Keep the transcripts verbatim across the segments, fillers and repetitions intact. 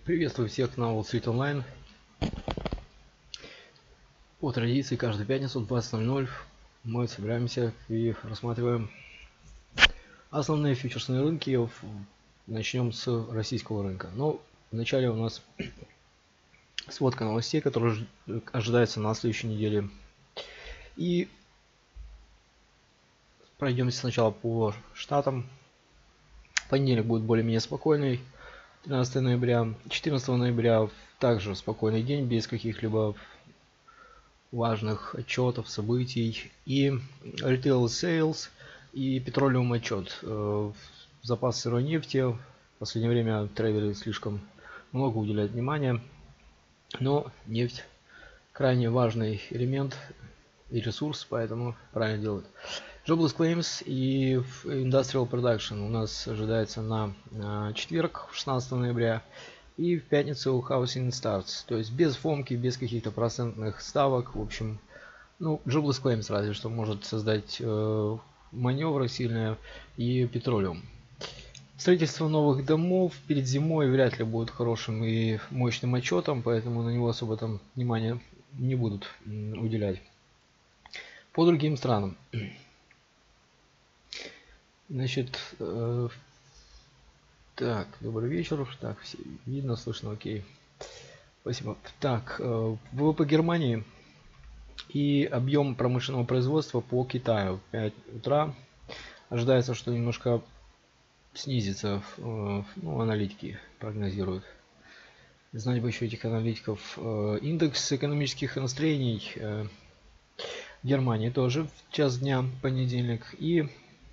Приветствую всех на Wall Street Online. По традиции, каждую пятницу в двадцать ноль ноль мы собираемся и рассматриваем основные фьючерсные рынки. Начнем с российского рынка. Но вначале у нас сводка новостей, которая ожидается на следующей неделе. И пройдемся сначала по штатам. Понедельник будет более-менее спокойный. тринадцатого ноября. четырнадцатого ноября также спокойный день, без каких-либо важных отчетов, событий. И Retail Sales и Petroleum отчет. Запас сырой нефти. В последнее время трейдеры слишком много уделяют внимания. Но нефть крайне важный элемент и ресурс, поэтому правильно делают. Jobless Claims и Industrial Production у нас ожидается на, на четверг, шестнадцатого ноября, и в пятницу Housing Starts, то есть без фомки, без каких-то процентных ставок. В общем, ну, Jobless Claims разве что может создать э, маневры сильные, и Petroleum. Строительство новых домов перед зимой вряд ли будет хорошим и мощным отчетом, поэтому на него особо там внимания не будут уделять. По другим странам. Значит, э, так, добрый вечер. Так, все видно, слышно, окей. Спасибо. Так, э, ВВП Германии и объем промышленного производства по Китаю. В пять утра. Ожидается, что немножко снизится, э, ну, аналитики прогнозируют. Знать бы еще этих аналитиков. Э, индекс экономических настроений э, в Германии тоже в час дня, понедельник. И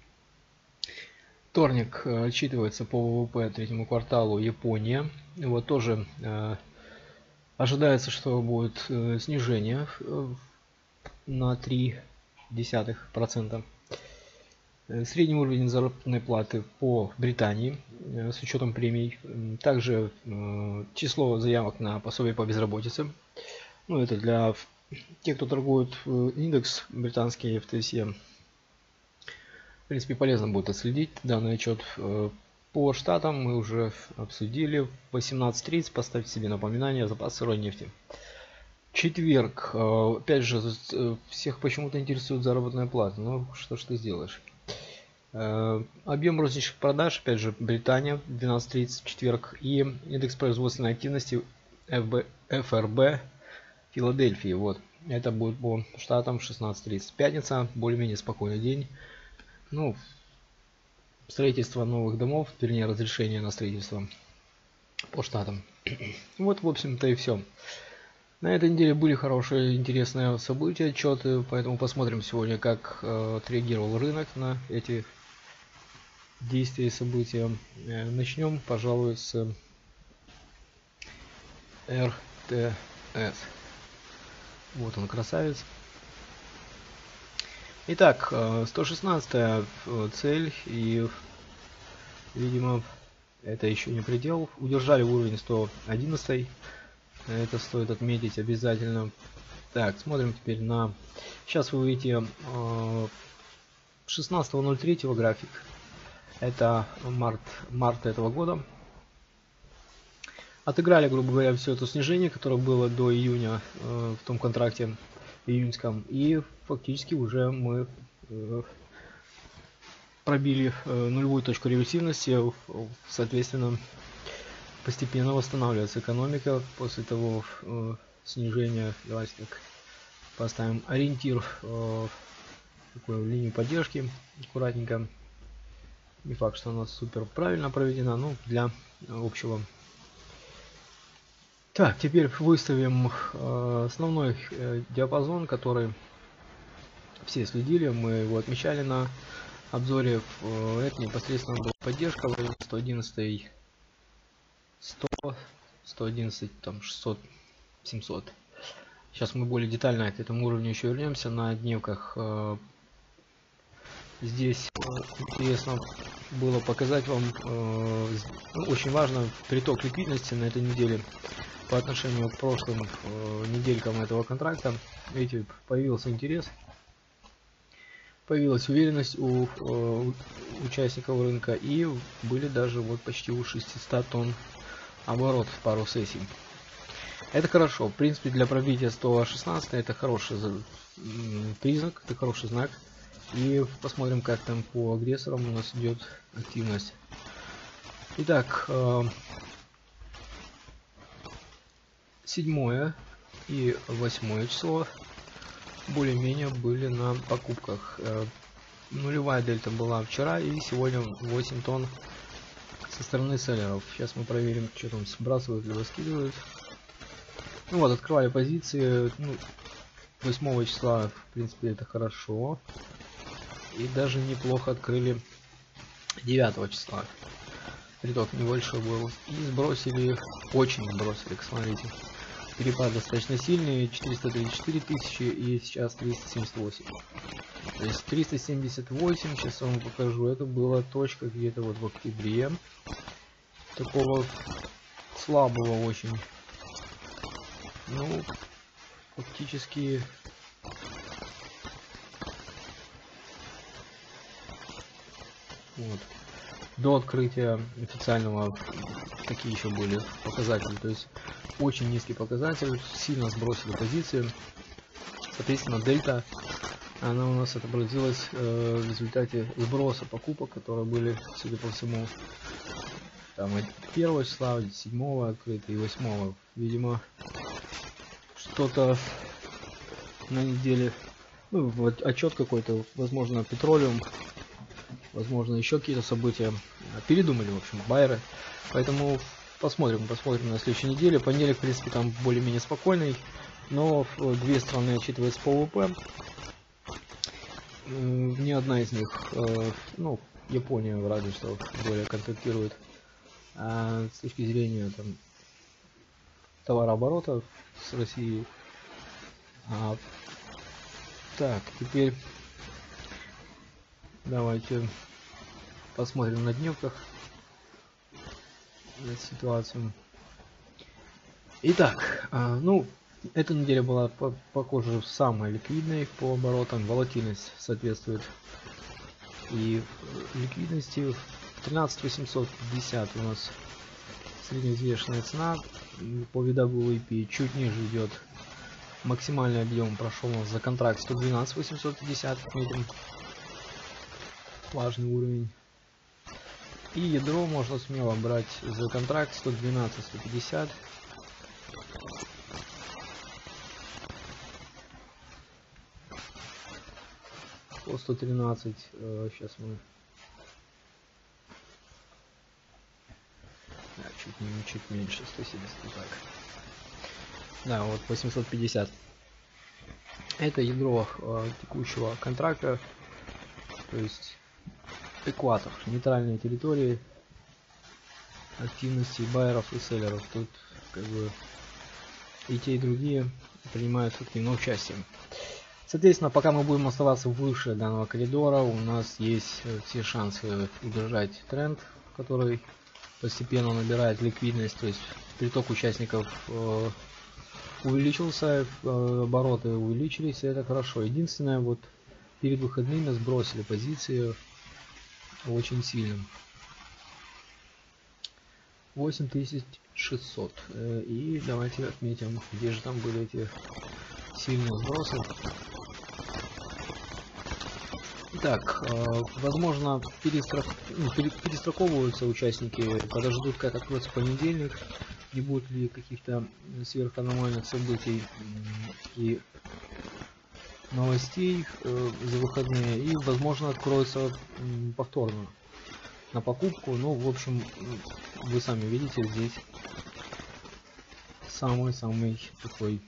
вторник отчитывается по ВВП третьему кварталу Япония. Вот тоже э, ожидается, что будет э, снижение э, на три десятых процента. Средний уровень заработной платы по Британии э, с учетом премий. Также э, число заявок на пособие по безработице. Ну, это для тех, кто торгует индекс британский эф ти эс и. В принципе, полезно будет отследить данный отчет. По штатам мы уже обсудили. В восемнадцать тридцать поставьте себе напоминание: запас сырой нефти. Четверг. Опять же, всех почему-то интересует заработная плата. Ну, что ж ты сделаешь. Объем розничных продаж, опять же, Британия, двенадцать тридцать, четверг. И индекс производственной активности эф эр бэ Филадельфии. Вот. Это будет по штатам шестнадцать тридцать. Пятница, более-менее спокойный день. Ну, строительство новых домов, вернее, разрешение на строительство по штатам. Вот, в общем-то, и все. На этой неделе были хорошие, интересные события, отчеты, поэтому посмотрим сегодня, как э, отреагировал рынок на эти действия и события. Э, начнем, пожалуй, с эр тэ эс. Вот он, красавец. Итак, сто шестнадцатая цель, и, видимо, это еще не предел. Удержали уровень сто одиннадцать. Это стоит отметить обязательно. Так, смотрим теперь на... Сейчас вы увидите шестнадцатого ноль третьего график. Это март, март этого года. Отыграли, грубо говоря, все это снижение, которое было до июня в том контракте июньском, и фактически уже мы э, пробили э, нулевую точку реверсивности. Соответственно, постепенно восстанавливается экономика после того э, снижения. Давайте так поставим ориентир, э, такую линию поддержки аккуратненько. Не факт, что она супер правильно проведена, но для общего. Так, теперь выставим э, основной э, диапазон, который все следили, мы его отмечали на обзоре. Э, это непосредственно была поддержка в районе сто одиннадцать, сто, сто одиннадцать, там шестьсот, семьсот. Сейчас мы более детально к этому уровню еще вернемся на дневках. Э, здесь э, интересно было показать вам, э, ну, очень важно приток ликвидности на этой неделе. По отношению к прошлым э, неделькам этого контракта, видите, появился интерес, появилась уверенность у э, участников рынка, и были даже вот почти у шестисот тонн оборот в пару сессий. Это хорошо. В принципе, для пробития сто шестнадцать это хороший признак, это хороший знак. И посмотрим, как там по агрессорам у нас идет активность. Итак, седьмое и восьмое число более-менее были на покупках. Нулевая дельта была вчера, и сегодня восемь тонн со стороны селлеров. Сейчас мы проверим, что там сбрасывают или раскидывают. Ну вот, открывали позиции. Ну, восьмого числа, в принципе, это хорошо. И даже неплохо открыли девятого числа. Приток небольшой был. И сбросили, очень сбросили, смотрите. Перепад достаточно сильный, четыреста тридцать четыре тысячи и сейчас триста семьдесят восемь. То есть триста семьдесят восемь, сейчас я вам покажу, это была точка где-то вот в октябре. Такого слабого очень. Ну, фактически... Вот. До открытия официального такие еще были показатели. То есть очень низкий показатель, сильно сбросили позиции. Соответственно, дельта, она у нас отобразилась э, в результате сброса покупок, которые были, судя по всему, там от первого числа, седьмого открыто и восьмого. Видимо, что-то на неделе, ну, вот отчет какой-то, возможно, петролиум, возможно, еще какие-то события передумали, в общем, байеры. Поэтому посмотрим, посмотрим на следующей неделе. Понедельник, в принципе, там более-менее спокойный, но две страны отчитываются по ВВП. Ни одна из них, ну, Япония разве что более контактирует. А с точки зрения там товарооборота с Россией. А, так, теперь давайте посмотрим на дневках на ситуацию. Итак, а, ну, эта неделя была по похоже самой ликвидной по оборотам. Волатильность соответствует и ликвидности. тринадцать восемьсот пятьдесят у нас средневзвешенная цена. По дабл ю пи чуть ниже идет. Максимальный объем прошел у нас за контракт сто двенадцать восемьсот пятьдесят. Отметим. Важный уровень. И ядро можно смело брать за контракт сто двенадцать сто пятьдесят. По сто тринадцать. Э, сейчас мы да, чуть, чуть меньше, сто семьдесят. Так. Да, вот восемьсот пятьдесят. Это ядро э, текущего контракта. То есть экватор, нейтральные территории активности байеров и селлеров. Тут как бы и те, и другие принимают активное участие. Соответственно, пока мы будем оставаться выше данного коридора, у нас есть все шансы удержать тренд, который постепенно набирает ликвидность, то есть приток участников э, увеличился, э, обороты увеличились, и это хорошо. Единственное, вот перед выходными сбросили позиции очень сильно. восемь тысяч шестьсот. Э, и давайте отметим, где же там были эти сильные сбросы. Итак, э, возможно, перестрах... ну, перестраковываются участники, подождут, как откроется понедельник, не будет ли каких-то сверханомальных событий и новостей э, за выходные, и, возможно, откроется э, повторно на покупку. Ну, в общем, вы сами видите, здесь самый-самый такой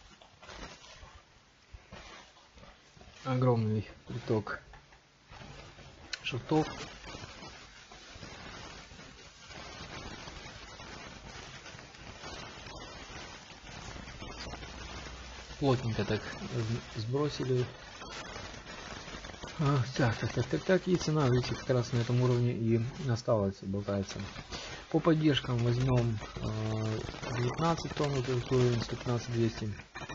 огромный приток шортов. Плотненько так сбросили. А, так, так, так, так, так, и цена, видите, как раз на этом уровне и осталась, болтается. По поддержкам возьмем э, девятнадцать тонн, этот уровень сто пятнадцать двести.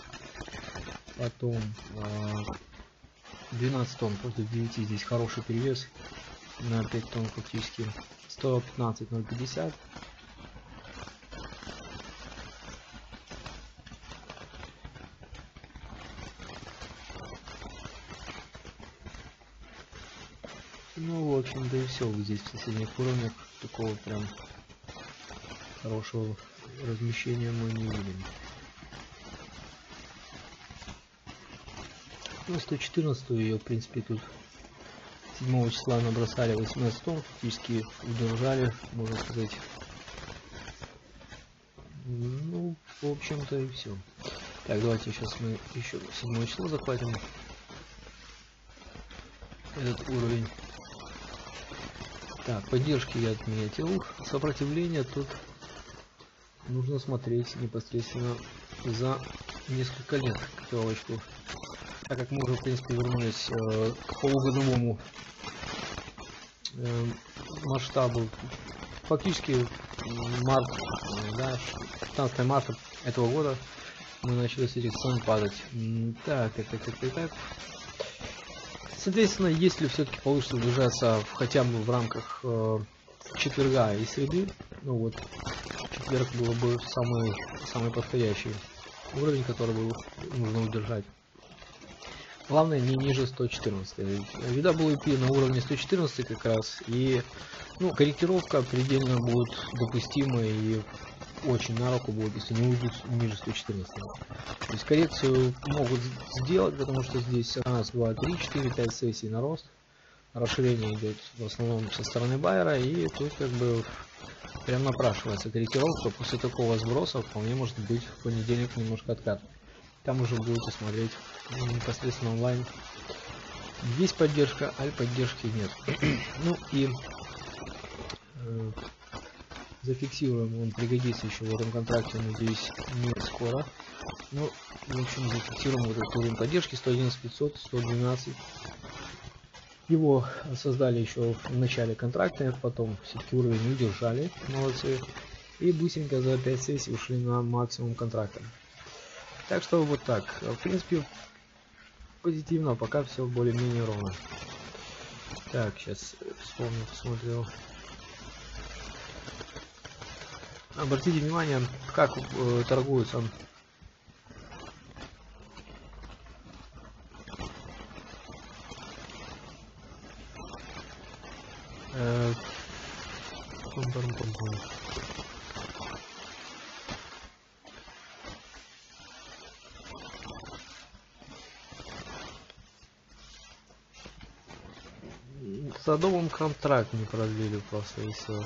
Потом э, двенадцать тонн против девяти, здесь хороший перевес на пять тонн фактически. сто пятнадцать ноль пятьдесят. Ну, в общем-то и все. Здесь в соседних уровнях такого прям хорошего размещения мы не видим. Ну, сто четырнадцать ее, в принципе, тут седьмого числа набросали восемнадцатого, фактически удержали, можно сказать. Ну, в общем-то и все. Так, давайте сейчас мы еще седьмое число захватим. Этот уровень. Так, поддержки я отметил. Сопротивление тут нужно смотреть непосредственно за несколько лет котировочку. Так как мы уже, в принципе, вернулись э, к полугодовому э, масштабу. Фактически март, э, да, пятнадцатого марта этого года мы начали с этих цен падать. Так, так, так, так, так, так. Соответственно, если все-таки получится удержаться хотя бы в рамках э, четверга и среды, ну вот, четверг было бы самый, самый подходящий уровень, который бы нужно удержать. Главное, не ниже сто четырнадцать. Вида был и пи на уровне сто четырнадцать как раз, и ну, корректировка предельно будет допустимой и очень на руку будет, если не уйдут ниже сто четырнадцать. То есть коррекцию могут сделать, потому что здесь раз, два, три, четыре, пять сессий на рост. Расширение идет в основном со стороны байера, и тут как бы прям напрашивается корректировка. После такого сброса вполне может быть в понедельник немножко откат. Там уже будете смотреть непосредственно онлайн. Есть поддержка, аль поддержки нет. Ну и э, зафиксируем, он пригодится еще в этом контракте, надеюсь, не скоро. Ну, в общем, зафиксируем вот этот уровень поддержки сто одиннадцать пятьсот, сто двенадцать. Его создали еще в начале контракта, потом все-таки уровень удержали, молодцы. И быстренько за пять сессий ушли на максимум контракта. Так что вот так. В принципе, позитивно, пока все более-менее ровно. Так, сейчас вспомню, посмотрел. Обратите внимание, как э, торгуются э, садовым контракт не продлили просто и все.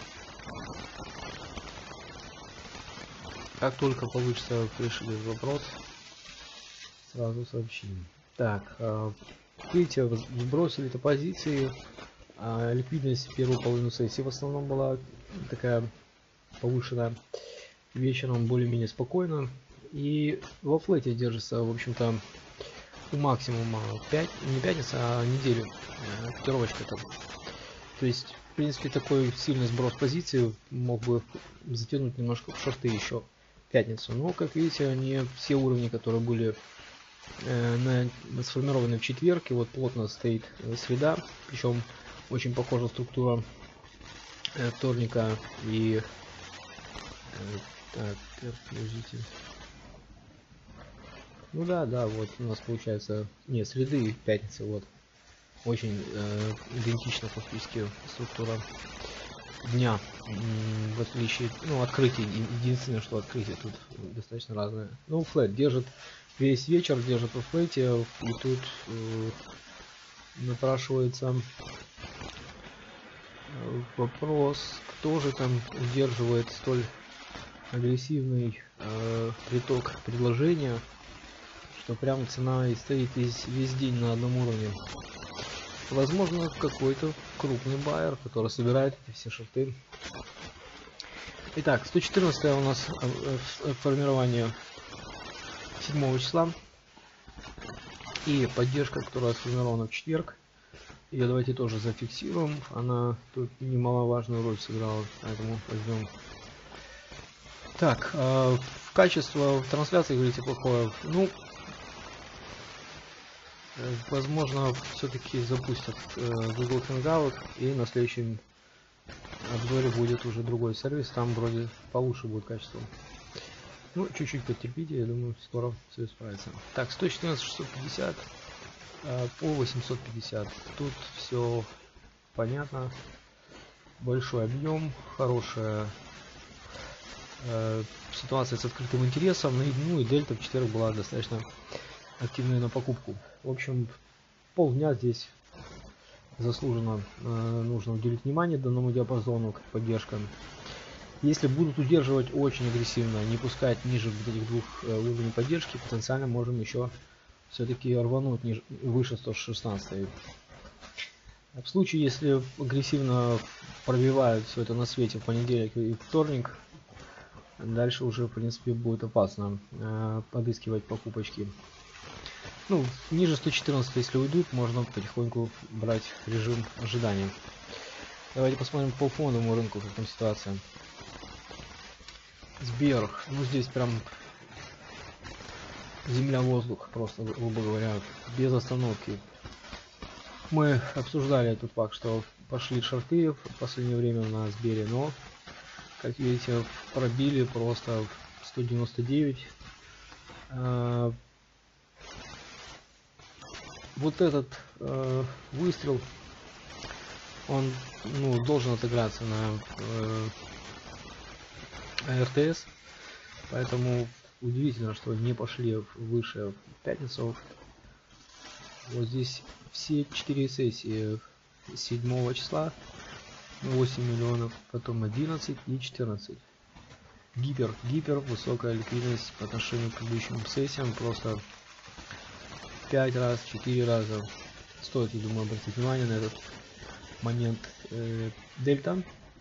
Как только получится решить этот вопрос, сразу сообщим. Так, э, видите, сбросили это позиции. А ликвидность в первую половину сессии в основном была такая повышенная. Вечером более-менее спокойно. И во флете держится, в общем-то, у максимума пять, не пятница, а неделю. Котировочка там. То есть, в принципе, такой сильный сброс позиции мог бы затянуть немножко в шорты еще в пятницу. Но, как видите, они все уровни, которые были э, на, сформированы в четверг, и вот плотно стоит среда, причем очень похожа структура э, вторника и э, так, подождите. Ну да, да, вот у нас получается, нет, среды и пятницы, вот. Очень э, идентична фактически структура дня, в отличие, ну, открытие, единственное, что открытие тут достаточно разное. Ну, флэт держит весь вечер, держит во флэте, и тут э, напрашивается вопрос, кто же там удерживает столь агрессивный э, приток предложения, что прям цена и стоит весь, весь день на одном уровне. Возможно, какой-то крупный байер, который собирает эти все шорты. Итак, сто четырнадцать у нас формирование седьмого числа. И поддержка, которая сформирована в четверг. Ее давайте тоже зафиксируем. Она тут немаловажную роль сыграла, поэтому возьмем. Так, э, в качестве в трансляции, говорите, плохое. Ну, возможно, все-таки запустят э, Google Hangout, и на следующем обзоре будет уже другой сервис, там вроде получше будет качество. Ну, чуть-чуть потерпите, я думаю, скоро все исправится. Так, сто четырнадцать шестьсот пятьдесят э, по восемьсот пятьдесят. Тут все понятно. Большой объем, хорошая э, ситуация с открытым интересом. Ну и дельта в четверг была достаточно активной на покупку. В общем, полдня здесь заслуженно э, нужно уделить внимание данному диапазону, как поддержка. Если будут удерживать очень агрессивно, не пускать ниже вот этих двух э, уровней поддержки, потенциально можем еще все-таки рвануть ниже, выше сто шестнадцать. В случае, если агрессивно пробивают все это на свете в понедельник и вторник, дальше уже в принципе будет опасно э, подыскивать покупочки. Ну, ниже сто четырнадцать, если уйдут, можно потихоньку брать режим ожидания. Давайте посмотрим по фондовому рынку, как там ситуация. Сбер, ну здесь прям земля-воздух, просто, грубо говоря, без остановки. Мы обсуждали этот факт, что пошли шорты в последнее время на Сбере, но, как видите, пробили просто сто девяносто девять. А, вот этот а, выстрел, он ну, должен отыграться на э, эр тэ эс, поэтому удивительно, что не пошли выше в пятницу. Вот здесь все четыре сессии седьмого числа восемь миллионов, потом одиннадцать и четырнадцать. Гипер, гипер, высокая ликвидность по отношению к предыдущим сессиям, просто пять раз, четыре раза. Стоит, я думаю, обратить внимание на этот момент. Э, дельта.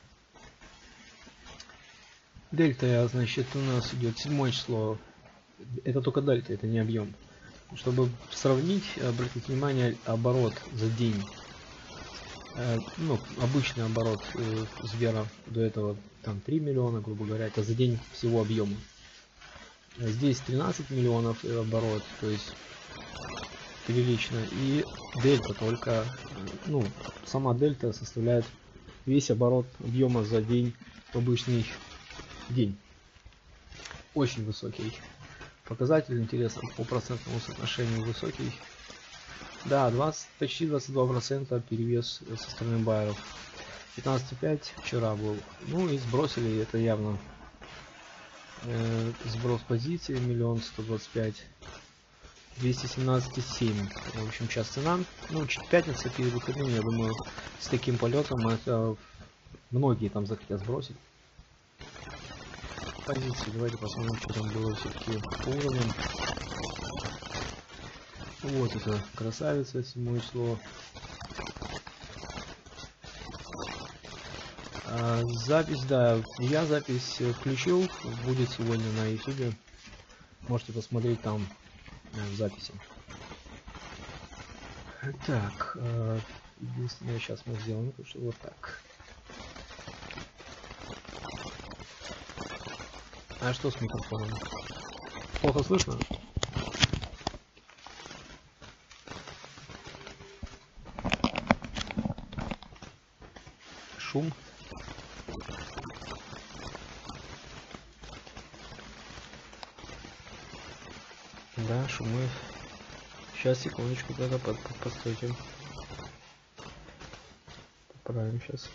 Дельта, значит, у нас идет седьмое число. Это только дельта, это не объем. Чтобы сравнить, обратить внимание, оборот за день. Э, ну, обычный оборот э, Сбера до этого там три миллиона, грубо говоря, это за день всего объема. Здесь тринадцать миллионов оборот, то есть прилично. И дельта только, ну, сама дельта составляет весь оборот объема за день в обычный день. Очень высокий показатель, интересно, по процентному соотношению высокий. Да, двадцать, почти двадцать два процента перевес со стороны байеров. пятнадцать и пять вчера был. Ну и сбросили, это явно э, сброс позиции, миллион сто двадцать пять. двести семнадцать и семь. В общем, сейчас цена. Ну, пятница перед выходным, я думаю, с таким полетом это многие там захотят сбросить позиции. Давайте посмотрим, что там было все-таки по уровням. Вот это красавица, седьмое число. А, запись, да, я запись включил, будет сегодня на ютубе. Можете посмотреть там в записи. Так, единственное, сейчас мы сделаем, что вот так. А что с микрофоном? Плохо слышно? Шум. Да, шумы. Сейчас, секундочку, тогда под, под, постойте. Поправим сейчас.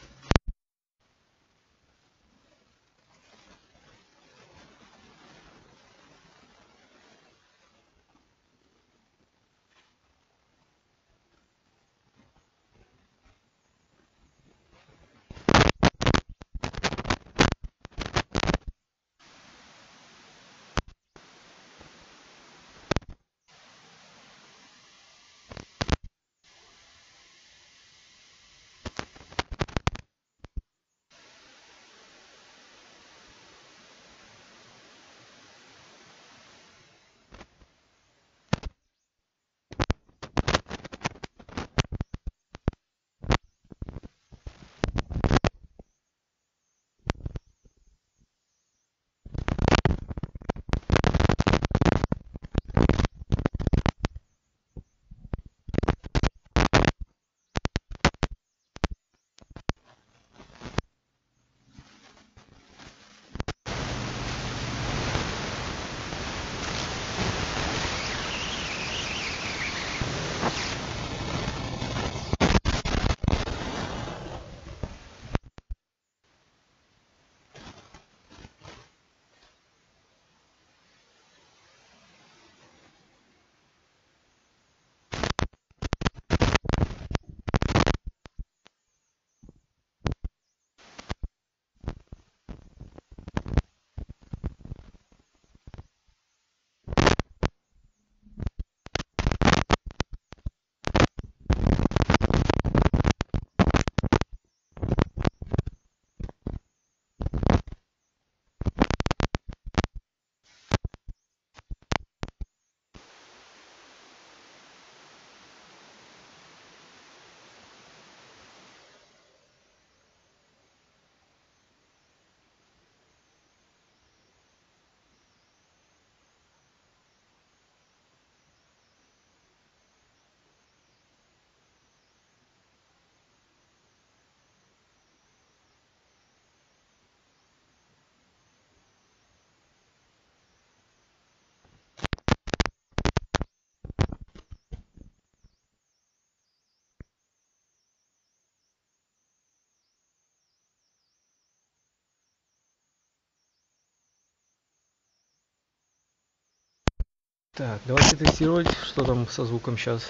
Так, давайте тестировать, что там со звуком сейчас.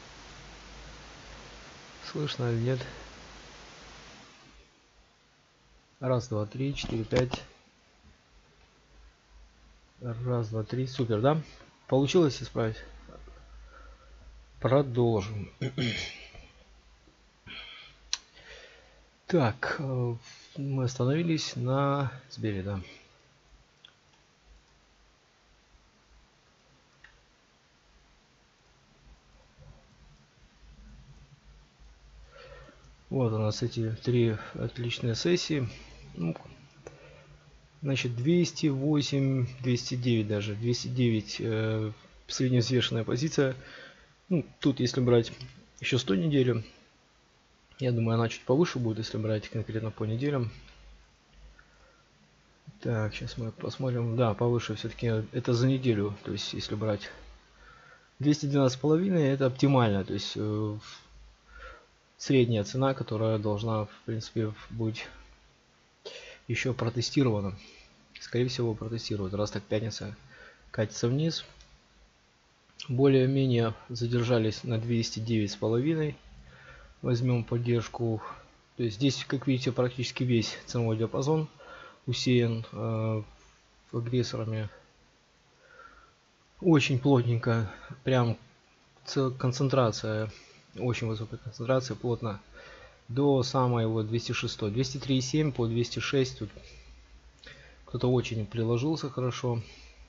Слышно или нет? Раз, два, три, четыре, пять. Раз, два, три. Супер, да? Получилось исправить? Продолжим. Так, мы остановились на Сбере, да. Вот у нас эти три отличные сессии. Ну, значит, двести восемь, двести девять даже. двести девять э, средневзвешенная позиция. Ну, тут если брать еще сто неделю, я думаю, она чуть повыше будет, если брать конкретно по неделям. Так, сейчас мы посмотрим. Да, повыше все-таки это за неделю. То есть, если брать двести двенадцать с половиной, это оптимально. То есть, э, средняя цена, которая должна, в принципе, быть еще протестирована. Скорее всего, протестируют. Раз так пятница катится вниз. Более-менее задержались на двести девять с половиной. Возьмем поддержку. То есть здесь, как видите, практически весь ценовой диапазон усеян э, агрессорами. Очень плотненько. Прям концентрация. Очень высокая концентрация. Плотно. До самой вот двести шесть. двести три и семь по двести шесть. Тут кто-то очень приложился хорошо.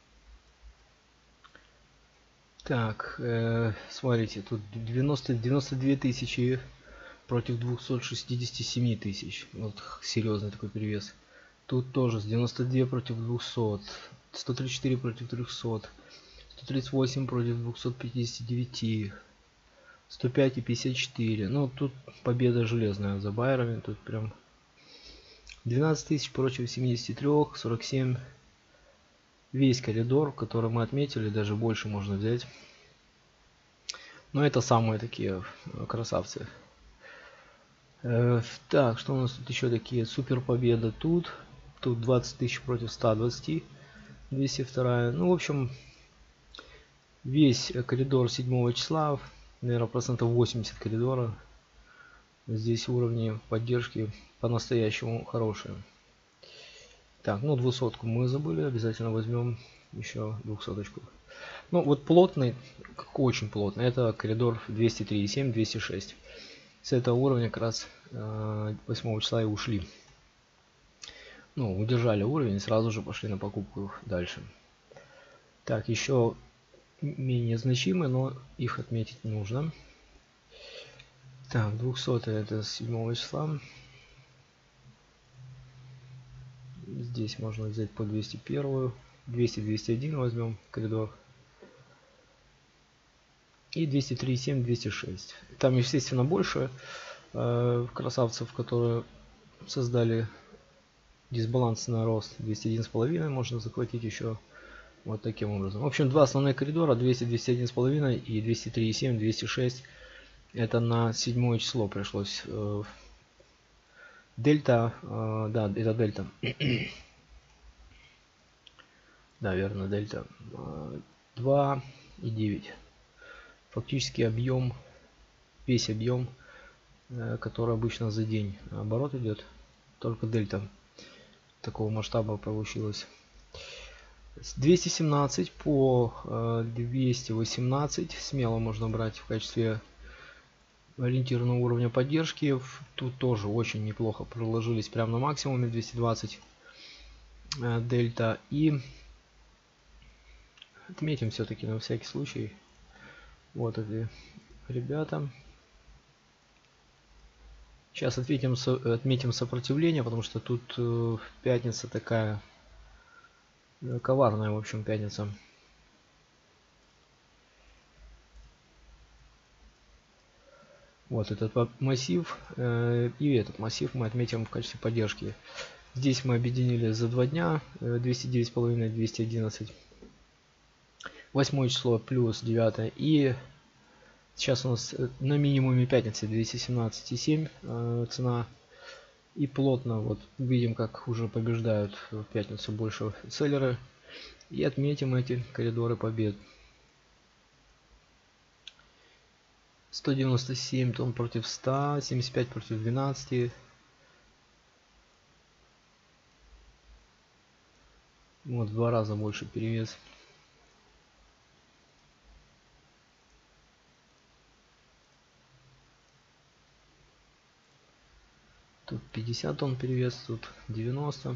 Так, э, смотрите, тут девяносто, девяносто две тысячи против двухсот шестидесяти семи тысяч. Вот серьезный такой перевес. Тут тоже с девяноста двух против двухсот. сто тридцать четыре против трехсот. сто тридцать восемь против двухсот пятидесяти девяти. сто пять и пятьдесят четыре. Ну, тут победа железная за байерами. Тут прям двенадцать тысяч против семидесяти трёх. сорок семь. Весь коридор, который мы отметили, даже больше можно взять. Но это самые такие красавцы. Э, так, что у нас тут еще такие? Супер победа тут. Тут двадцать тысяч против ста двадцати. двести два. Ну, в общем, весь коридор седьмого числа, наверное, процентов восемьдесят коридора. Здесь уровни поддержки по-настоящему хорошие. Так, ну двухсотку мы забыли, обязательно возьмем еще двухсоточку. Ну вот плотный, очень плотный, это коридор двести три и семь, двести шесть. С этого уровня как раз э, восьмого числа и ушли. Ну, удержали уровень и сразу же пошли на покупку дальше. Так, еще менее значимые, но их отметить нужно. Так, двухсотая это с седьмого числа. Здесь можно взять по двести один, двести двести один возьмем коридор. И двести три и семь, двести шесть. Там, естественно, больше э, красавцев, которые создали дисбаланс на рост. двести один с половиной можно захватить еще вот таким образом. В общем, два основных коридора, двести, двести один с половиной и двести три и семь, двести шесть. Это на седьмое число пришлось. Э, дельта, э, да, это дельта. Да, верно, дельта. два и девять. Фактически объем, весь объем, э, который обычно за день оборот идет, только дельта такого масштаба получилось. двести семнадцать по э, двести восемнадцать смело можно брать в качестве ориентированного уровня поддержки. Тут тоже очень неплохо проложились прямо на максимуме двести двадцать э, дельта. И отметим все-таки на всякий случай вот эти ребята. Сейчас отметим, отметим сопротивление, потому что тут э, пятница такая э, коварная, в общем, пятница. Вот этот массив э, и этот массив мы отметим в качестве поддержки. Здесь мы объединили за два дня э, двести девять с половиной, двести одиннадцать. восьмое число плюс девятое. И сейчас у нас на минимуме пятницы двести семнадцать и семь э, цена. И плотно вот видим, как уже побеждают в пятницу больше селлеры. И отметим эти коридоры побед. сто девяносто семь тонн против ста, семьдесят пять против двенадцати. Вот в два раза больше перевес. Тут пятьдесят тонн перевес, тут девяносто.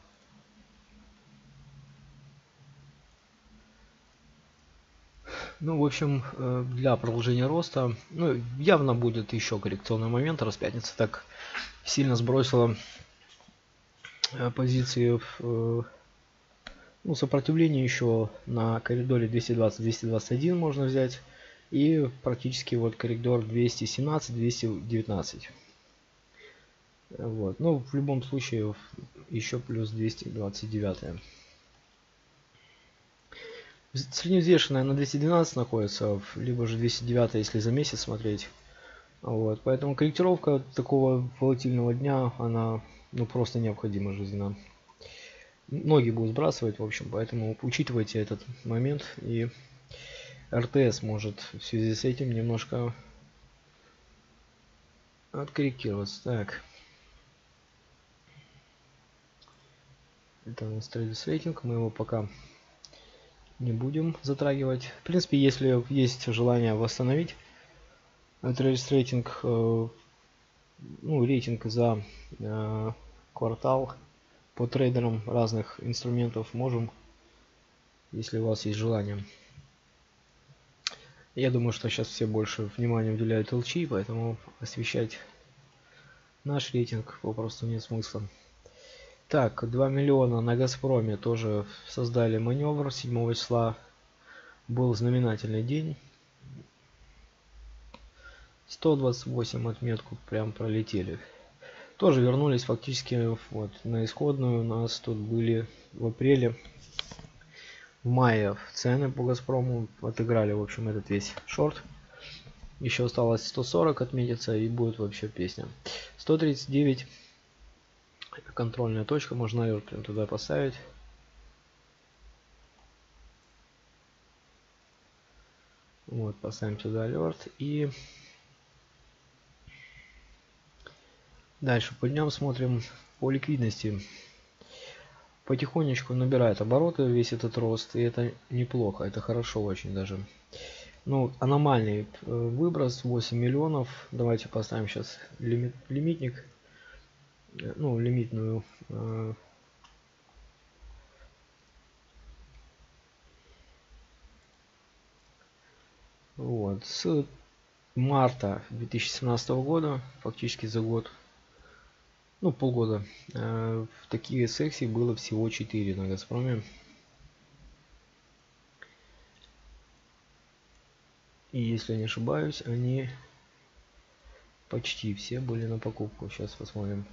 Ну, в общем, для продолжения роста, ну, явно будет еще коррекционный момент, раз пятница так сильно сбросила позиции в, ну, сопротивление еще на коридоре двести двадцать — двести двадцать один можно взять, и практически вот коридор двести семнадцать — двести девятнадцать. Вот, ну, в любом случае еще плюс двести двадцать девять. Средневзвешенная на двести двенадцать находится, либо же двести девять, если за месяц смотреть. Вот, поэтому корректировка такого волатильного дня, она, ну, просто необходима жизненно. Ноги будут сбрасывать, в общем, поэтому учитывайте этот момент. И эр тэ эс может в связи с этим немножко откорректироваться. Так, это у нас трейдерс рейтинг, мы его пока не будем затрагивать. В принципе, если есть желание восстановить трейдерс рейтинг, ну, рейтинг за э, квартал по трейдерам разных инструментов, можем, если у вас есть желание. Я думаю, что сейчас все больше внимания уделяют эл чи, поэтому освещать наш рейтинг попросту нет смысла. Так, два миллиона на Газпроме тоже создали маневр. седьмого числа был знаменательный день. сто двадцать восемь отметку прям пролетели. Тоже вернулись фактически вот на исходную. У нас тут были в апреле, в мае цены по Газпрому. Отыграли, в общем, этот весь шорт. Еще осталось сто сорок отметиться, и будет вообще песня. сто тридцать девять. Контрольная точка, можно алерт прям туда поставить. Вот, поставим сюда алерт. И дальше по дням смотрим по ликвидности. Потихонечку набирает обороты весь этот рост, и это неплохо, это хорошо очень даже. Ну, аномальный выброс восемь миллионов. Давайте поставим сейчас лимит, лимитник, ну, лимитную э, вот, с марта две тысячи семнадцатого года, фактически за год, ну, полгода, э, в такие сессии было всего четыре на Газпроме. И если не ошибаюсь, они почти все были на покупку. Сейчас посмотрим.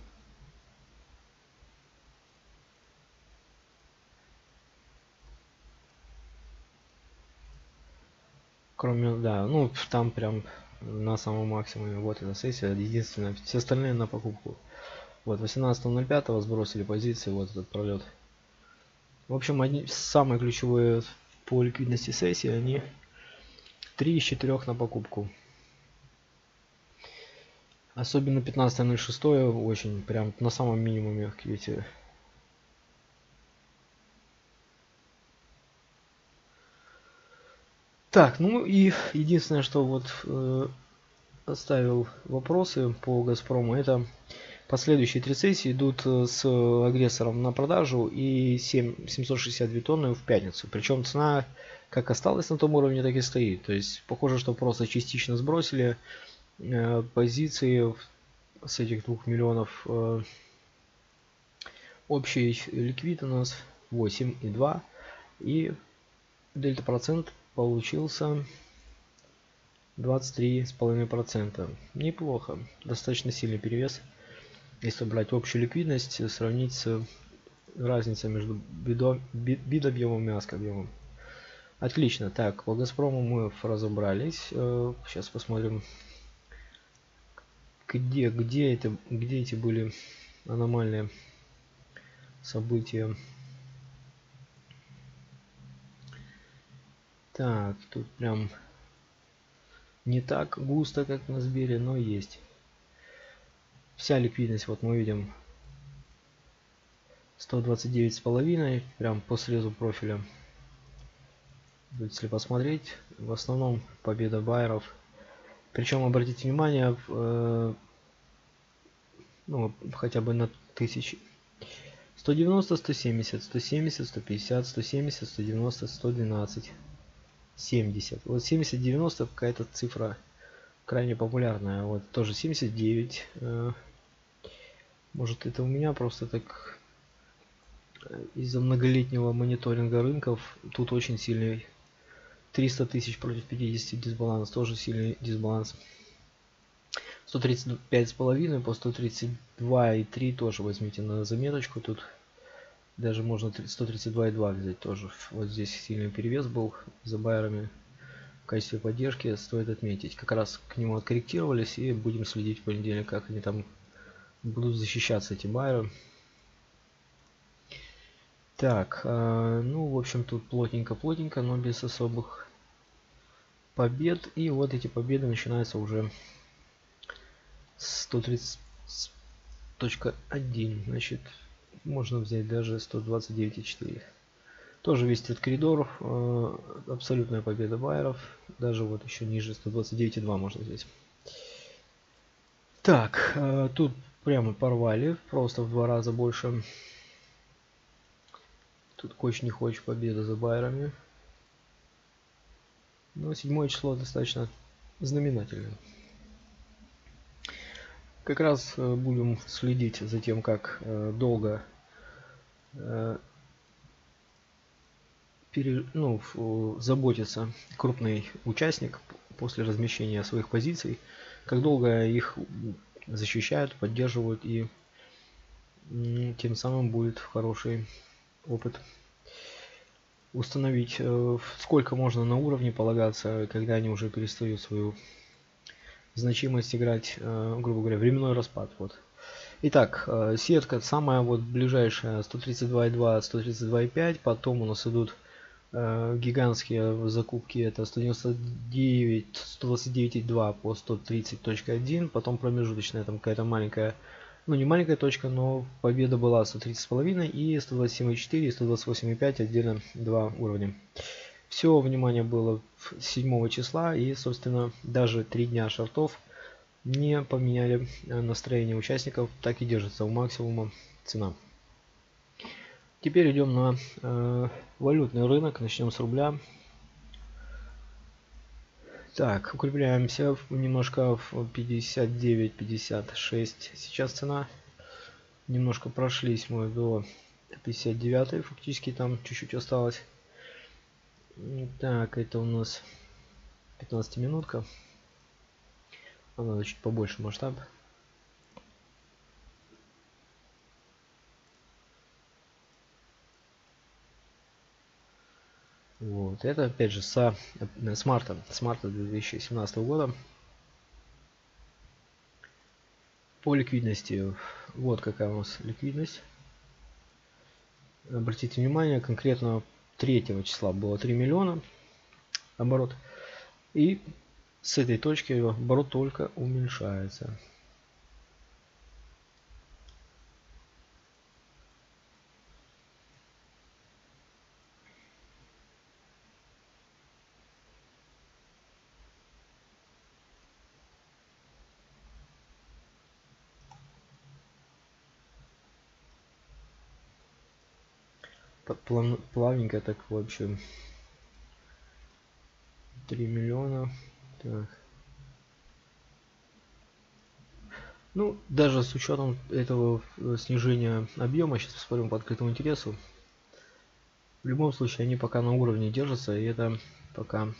Кроме, да, ну, там прям на самом максимуме. Вот эта сессия единственная. Все остальные на покупку. Вот, восемнадцатого ноль пятого сбросили позиции, вот этот пролет. В общем, одни, самые ключевые по ликвидности сессии, они три из четырёх на покупку. Особенно пятнадцатое ноль шестое очень прям на самом минимуме, видите. Так, ну и единственное, что вот э, оставил вопросы по Газпрому, это последующие три сессии идут с агрессором на продажу и семь семьсот шестьдесят две тонны в пятницу. Причем цена как осталась на том уровне, так и стоит. То есть похоже, что просто частично сбросили э, позиции с этих двух миллионов. Э, общий ликвид у нас восемь и два. И дельта процент получился двадцать три с половиной процента. Неплохо. Достаточно сильный перевес. Если брать общую ликвидность, сравнить с разницей между бид объемом и аск объемом. Отлично. Так, по Газпрому мы разобрались. Сейчас посмотрим, где, где, это, где эти были аномальные события. Так, тут прям Не так густо, как на Сбере, но есть. Вся ликвидность, вот мы видим, сто двадцать девять с половиной, прям по срезу профиля. Если посмотреть, в основном победа байеров. Причем обратите внимание, э, ну, хотя бы на тысячи. сто девяносто, сто семьдесят, сто семьдесят, сто пятьдесят, сто семьдесят, сто девяносто, сто двенадцать, семьдесят. Вот семьдесят девяносто какая-то цифра крайне популярная. Вот тоже семьдесят девять. Э, может, это у меня просто так из-за многолетнего мониторинга рынков тут очень сильный. триста тысяч против пятидесяти дисбаланс, тоже сильный дисбаланс. сто тридцать пять с половиной по сто тридцать два и три тоже возьмите на заметочку. Тут даже можно сто тридцать два и два взять тоже. Вот здесь сильный перевес был за байерами. В качестве поддержки стоит отметить. Как раз к нему откорректировались, и будем следить в понедельник, как они там будут защищаться, эти байеры. Так, э, ну в общем тут плотненько-плотненько, но без особых побед. И вот эти победы начинаются уже с сто тридцать точка один. Значит, можно взять даже сто двадцать девять и четыре. Тоже весь этот коридор, э, абсолютная победа байеров. Даже вот еще ниже сто двадцать девять и два можно взять. Так, э, тут прямо порвали, просто в два раза больше. Тут хочешь не хочешь, победа за байерами. Но седьмое число достаточно знаменательное. Как раз э, будем следить за тем, как э, долго э, пере, ну, ф, заботится крупный участник после размещения своих позиций, как долго их защищают, поддерживают, и м, тем самым будет хороший опыт установить, э, сколько можно на уровне полагаться, когда они уже перестают свою значимость играть, э, грубо говоря, временной распад. Вот. Итак, э, сетка самая вот ближайшая сто тридцать два и два, сто тридцать два и пять, потом у нас идут э, гигантские закупки, это сто девяносто девять, сто двадцать девять и два по сто тридцать точка один, потом промежуточная там какая-то маленькая, ну не маленькая точка, но победа была сто тридцать с половиной и сто двадцать семь и четыре, и сто двадцать восемь и пять, отдельно два уровня. Все внимание было седьмого числа, и собственно даже три дня шортов не поменяли настроение участников, так и держится у максимума цена. Теперь идем на э, валютный рынок, начнем с рубля. Так, укрепляемся немножко в пятьдесят девять пятьдесят шесть. Сейчас цена. Немножко прошлись мы до пятьдесят девять, фактически там чуть-чуть осталось. Так, это у нас пятнадцатиминутка. Надо чуть побольше масштаб. Вот, это опять же со, с марта, с марта две тысячи семнадцатого года. По ликвидности, вот какая у нас ликвидность. Обратите внимание, конкретно третьего числа было три миллиона оборот. И с этой точки оборот только уменьшается. Плавненько так вообще. три миллиона. Так. Ну, даже с учетом этого снижения объема, сейчас посмотрим по открытому интересу. В любом случае, они пока на уровне держатся, и это пока...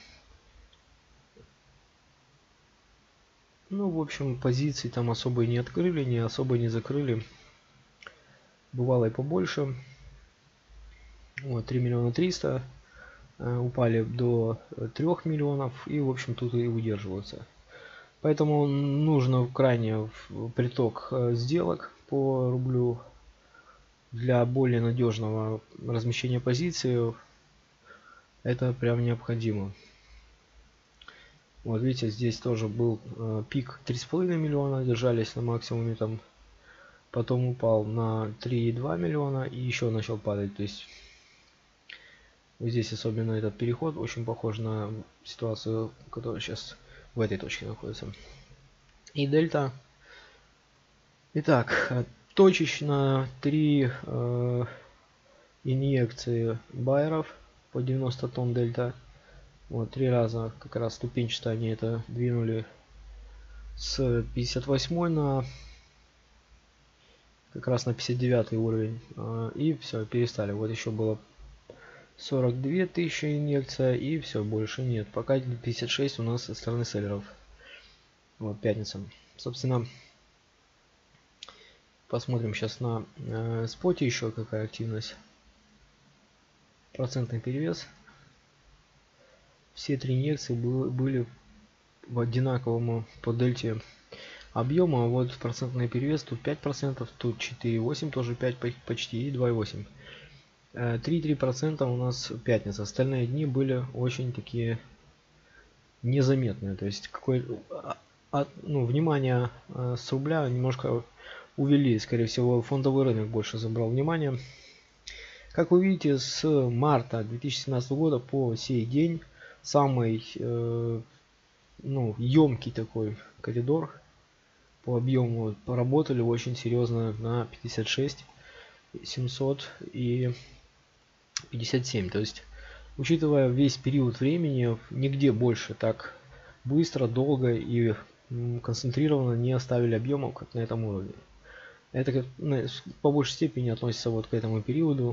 Ну, в общем, позиции там особо и не открыли, не особо не закрыли. Бывало и побольше. Вот, три миллиона триста. Упали до трёх миллионов. И, в общем, тут и удерживаются. Поэтому нужно крайне приток сделок по рублю для более надежного размещения позиции. Это прям необходимо. Вот видите, здесь тоже был э, пик три с половиной миллиона, держались на максимуме там, потом упал на три и два миллиона и еще начал падать. То есть вот здесь особенно этот переход очень похож на ситуацию, которая сейчас в этой точке находится. И дельта. Итак, точечно три э, инъекции байеров по девяносто тонн дельта. Вот три раза как раз ступенчато они это двинули с пятьдесят восьмой на как раз на пятьдесят девятый уровень. И все, перестали. Вот еще было сорок две тысячи инъекция и все, больше нет. Пока пятьдесят шесть у нас со стороны селлеров. Вот пятница. Собственно, посмотрим сейчас на э, споте еще какая активность. Процентный перевес. Все три инъекции были, были в одинаковом по дельте объема. Вот процентный перевес тут пять процентов, тут четыре и восемь тоже пять почти и два и восемь. три и три процента у нас пятница. Остальные дни были очень такие незаметные. То есть какой от, ну, внимание э, с рубля немножко увели. Скорее всего, фондовый рынок больше забрал внимание. Как вы видите, с марта две тысячи семнадцатого года по сей день самый э, ну, емкий такой коридор по объему поработали очень серьезно на пятьдесят шесть, семьсот и пятьдесят семь. То есть, учитывая весь период времени, нигде больше так быстро, долго и концентрированно не оставили объемов, как на этом уровне. Это как, ну, по большей степени относится вот к этому периоду.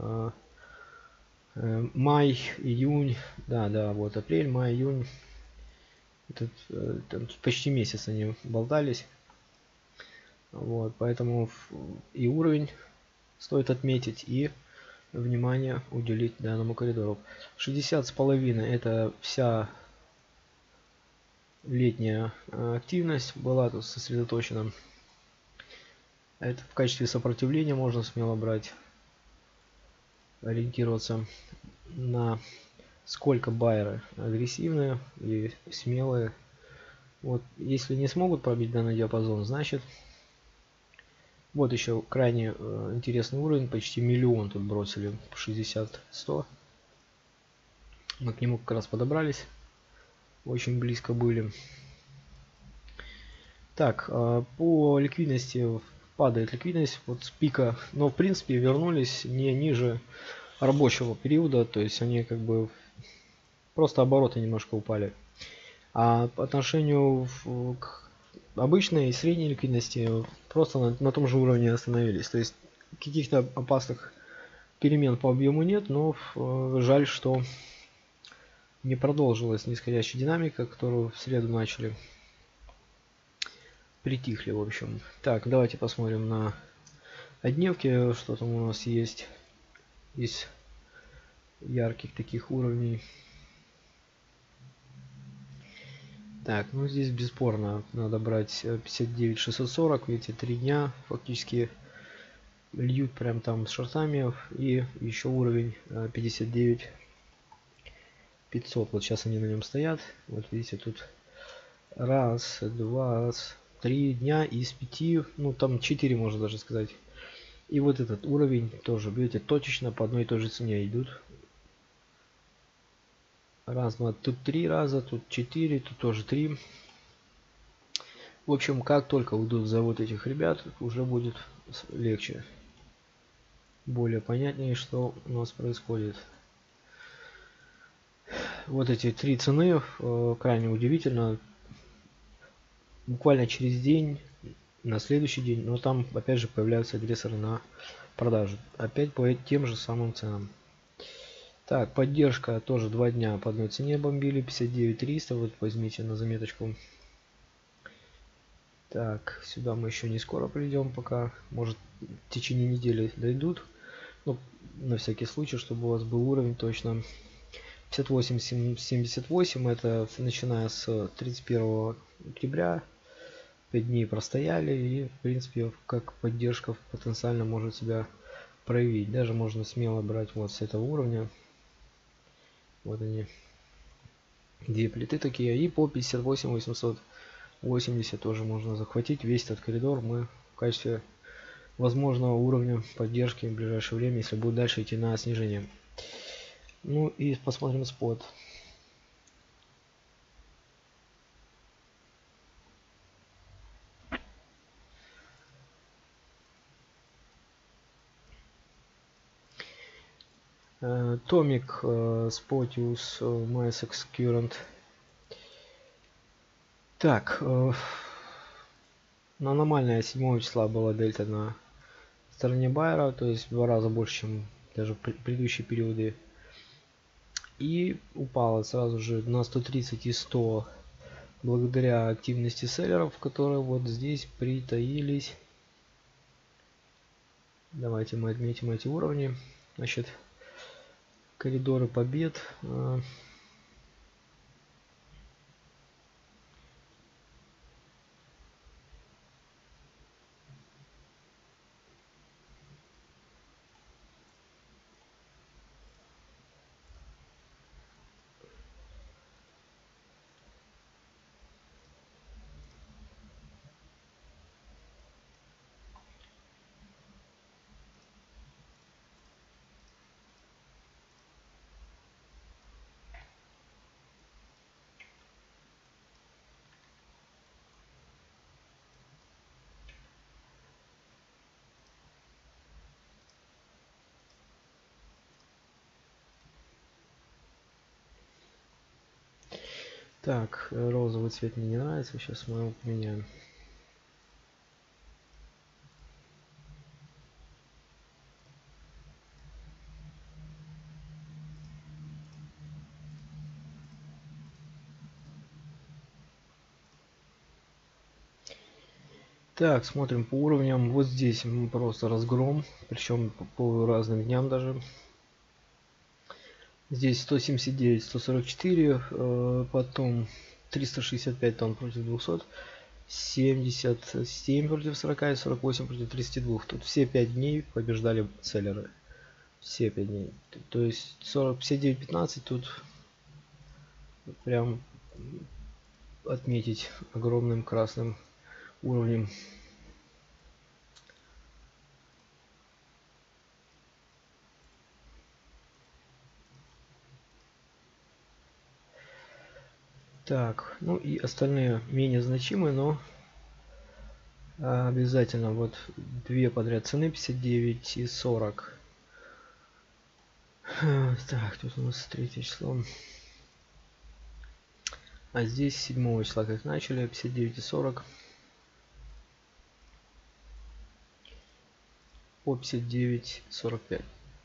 Май, июнь, да, да, вот апрель, май, июнь. Этот, там, почти месяц они болтались. Вот, поэтому и уровень стоит отметить, и внимание уделить данному коридору. шестьдесят с половиной это вся летняя активность была тут сосредоточена. Это в качестве сопротивления можно смело брать, ориентироваться на сколько байеры агрессивные и смелые. Вот если не смогут пробить данный диапазон, значит вот еще крайне э, интересный уровень, почти миллион тут бросили, шестьдесят сто. Мы к нему как раз подобрались, очень близко были. Так, э, по ликвидности падает ликвидность вот с пика, но в принципе вернулись не ниже рабочего периода, то есть они как бы просто обороты немножко упали. А по отношению к обычной и средней ликвидности просто на, на том же уровне остановились. То есть каких-то опасных перемен по объему нет, но э, жаль, что не продолжилась нисходящая динамика, которую в среду начали. Притихли, в общем. Так, давайте посмотрим на одневке, что там у нас есть из ярких таких уровней. Так, ну здесь бесспорно надо брать пятьдесят девять шестьсот сорок, видите, три дня фактически льют прям там с шортами, и еще уровень пятьдесят девять пятьсот, вот сейчас они на нем стоят, вот видите, тут раз, два, три дня из пяти, ну там четыре можно даже сказать, и вот этот уровень тоже, видите, точечно по одной и той же цене идут. Раз, два, тут три раза, тут четыре, тут тоже три. В общем, как только уйдут за вот этих ребят, уже будет легче. Более понятнее, что у нас происходит. Вот эти три цены, э, крайне удивительно. Буквально через день, на следующий день, но там опять же появляются агрессоры на продажу. Опять по тем же самым ценам. Так, поддержка тоже два дня по одной цене бомбили, пятьдесят девять триста, вот возьмите на заметочку. Так, сюда мы еще не скоро придем, пока, может, в течение недели дойдут. Ну, на всякий случай, чтобы у вас был уровень точно. пятьдесят восемь семьдесят восемь, это начиная с тридцать первого октября. пять дней простояли, и, в принципе, как поддержка потенциально может себя проявить. Даже можно смело брать вот с этого уровня. Вот они. Две плиты такие. И по пятьдесят восемь восемьсот восемьдесят тоже можно захватить. Весь этот коридор мы в качестве возможного уровня поддержки в ближайшее время, если будет дальше идти на снижение. Ну и посмотрим спот. Томик, Spotius, MySX Current. Так, э, аномальная седьмого числа была дельта на стороне байера, то есть в два раза больше, чем даже в предыдущие периоды. И упала сразу же на сто тридцать и сто благодаря активности селлеров, которые вот здесь притаились. Давайте мы отметим эти уровни. Значит, коридоры побед. Так, розовый цвет мне не нравится, сейчас мы его поменяем. Так, смотрим по уровням. Вот здесь просто разгром, причем по, по разным дням даже. Здесь сто семьдесят девять сто сорок четыре, э, потом триста шестьдесят пять тонн против двухсот, семьдесят семь против сорока и сорок восемь против тридцати двух. Тут все пять дней побеждали селлеры. Все пять дней. То есть сорок пятьдесят девять пятнадцать тут прям отметить огромным красным уровнем. Так, ну и остальные менее значимые, но обязательно вот две подряд цены пятьдесят девять и сорок. Так, тут у нас третье число. А здесь седьмого числа как начали, пятьдесят девять и сорок. По пятьдесят девять сорок пять.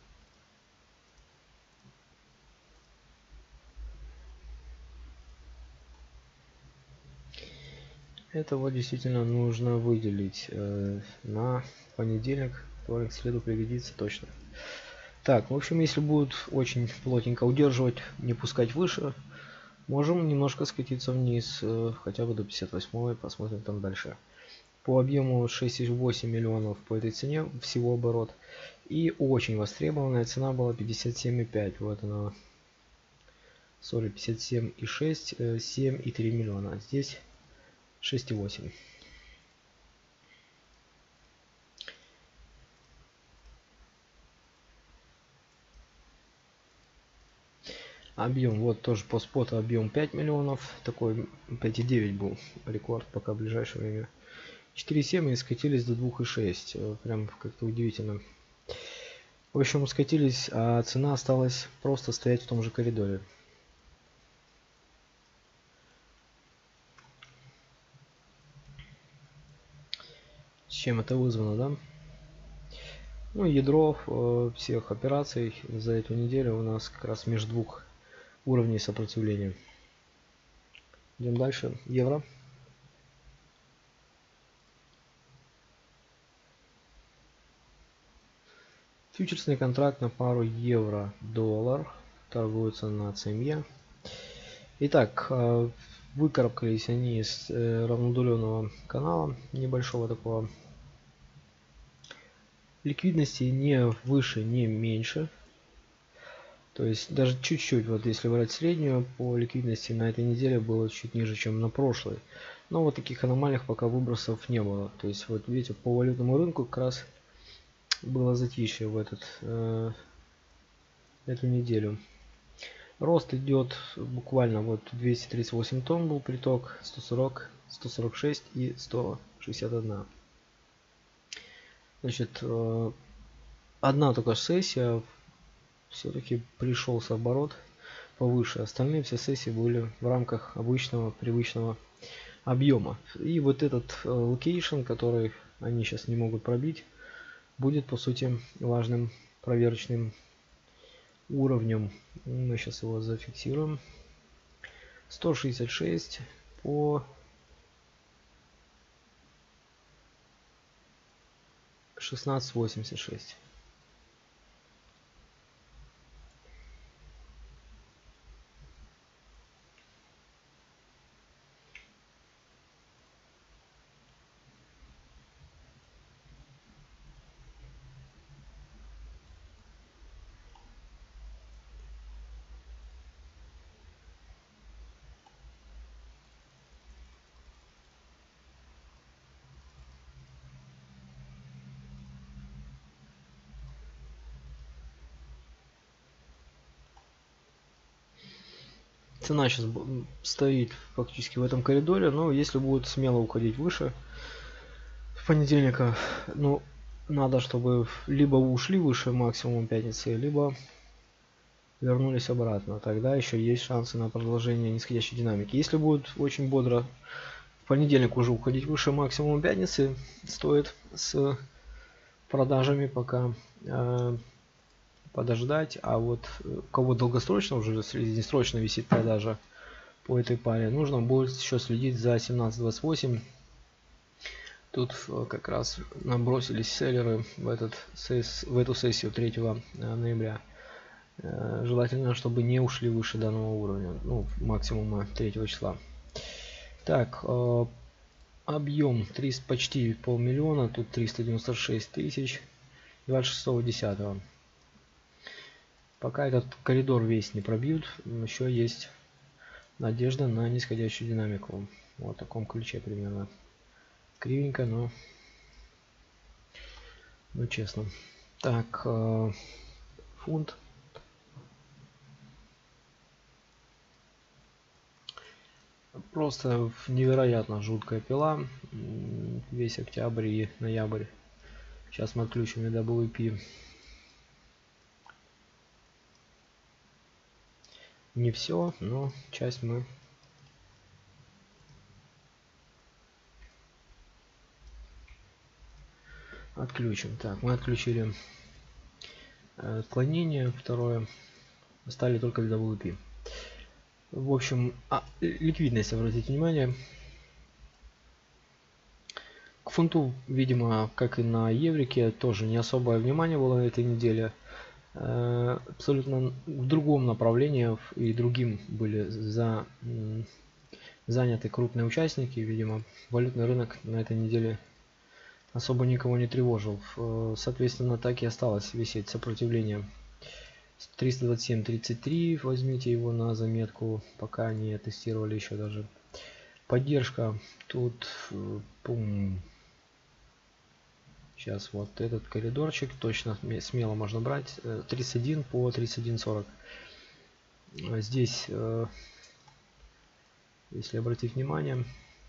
Это вот действительно нужно выделить э, на понедельник, вторник, среду пригодится точно. Так, в общем, если будут очень плотненько удерживать, не пускать выше, можем немножко скатиться вниз, э, хотя бы до пятьдесят восьмой, посмотрим там дальше. По объему шесть и восемь миллионов по этой цене всего оборот. И очень востребованная цена была пятьдесят семь и пять. Вот она. Сори, пятьдесят семь и шесть, семь и три миллиона. Здесь шесть и восемь. Объем, вот тоже по споту объем пять миллионов. Такой пять и девять был рекорд пока в ближайшее время. четыре и семь и скатились до два и шесть. Прям как-то удивительно. В общем, скатились, а цена осталась просто стоять в том же коридоре. С чем это вызвано, да? Ну, ядро э, всех операций за эту неделю у нас как раз между двух уровней сопротивления. Идем дальше. Евро. Фьючерсный контракт на пару евро-доллар торгуется на цэ эм е. Итак, выкарабкались они из равнодуленного канала, небольшого такого. Ликвидности не выше, не меньше. То есть даже чуть-чуть, вот если брать среднюю по ликвидности, на этой неделе было чуть ниже, чем на прошлой. Но вот таких аномальных пока выбросов не было. То есть вот видите, по валютному рынку как раз было затишье в этот, э, эту неделю. Рост идет буквально вот двести тридцать восемь тонн был приток, сто сорок, сто сорок шесть и сто шестьдесят один. Значит, э, одна только сессия все-таки пришелся оборот повыше. Остальные все сессии были в рамках обычного, привычного объема. И вот этот локейшн, который они сейчас не могут пробить, будет по сути важным проверочным уровнем. Мы сейчас его зафиксируем. сто шестьдесят шесть по шестнадцать восемьдесят шесть. Цена сейчас стоит фактически в этом коридоре, но если будет смело уходить выше в понедельника, ну, надо, чтобы либо ушли выше максимума пятницы, либо вернулись обратно. Тогда еще есть шансы на продолжение нисходящей динамики. Если будет очень бодро в понедельник уже уходить выше максимума пятницы, стоит с продажами пока э, подождать. А вот у кого долгосрочно, уже среднесрочно висит продажа по этой паре, нужно будет еще следить за семнадцать двадцать восемь. Тут как раз набросились селлеры в, этот, в эту сессию третьего ноября. Желательно, чтобы не ушли выше данного уровня, ну, максимума третьего числа. Так, объем триста, почти полмиллиона, тут триста девяносто шесть тысяч, двадцать шестого десятого. Пока этот коридор весь не пробьют, еще есть надежда на нисходящую динамику. Вот в таком ключе примерно. Кривенько, но, но честно. Так, э, фунт. Просто невероятно жуткая пила. Весь октябрь и ноябрь. Сейчас мы отключим дабл ю пи. Не все, но часть мы отключим. Так, мы отключили отклонение, второе. Остали только дабл ю пи. В общем, а, ликвидность, обратите внимание. К фунту, видимо, как и на еврике, тоже не особое внимание было на этой неделе. Абсолютно в другом направлении и другим были за, заняты крупные участники. Видимо, валютный рынок на этой неделе особо никого не тревожил. Соответственно, так и осталось висеть сопротивление. триста двадцать семь тридцать три, возьмите его на заметку, пока не тестировали еще даже. Поддержка тут, пум. Сейчас вот этот коридорчик точно смело можно брать. тридцать один по тридцать один сорок. Здесь, если обратить внимание,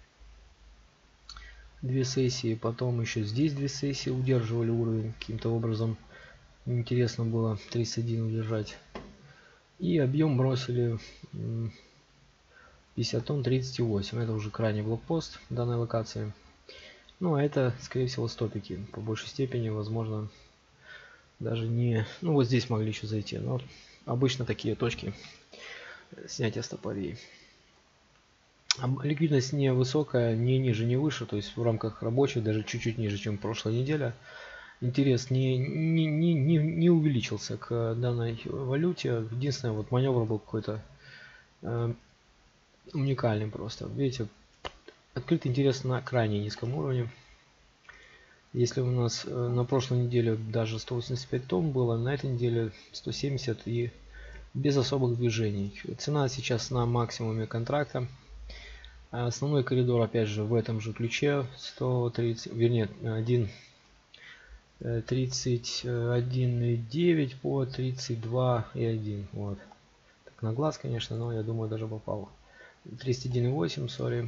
две сессии, потом еще здесь две сессии удерживали уровень каким-то образом. Интересно было тридцать один удержать. И объем бросили пятьдесят тонн, тридцать восемь. Это уже крайний блокпост данной локации. Ну, а это, скорее всего, стопики. По большей степени, возможно, даже не... Ну, вот здесь могли еще зайти. Но обычно такие точки снятия стопорей. Ликвидность не высокая, не ниже, не выше. То есть в рамках рабочей, даже чуть-чуть ниже, чем прошлая неделя. Интерес не, не, не, не, не увеличился к данной валюте. Единственное, вот маневр был какой-то э, уникальный просто. Видите, открытый интерес на крайне низком уровне. Если у нас на прошлой неделе даже сто восемьдесят пять тонн было, на этой неделе сто семьдесят и без особых движений. Цена сейчас на максимуме контракта. Основной коридор опять же в этом же ключе сто тридцать, вернее один тридцать один и девять по тридцать два и один. Вот. Так на глаз, конечно, но я думаю даже попал. тридцать один и восемь, сори.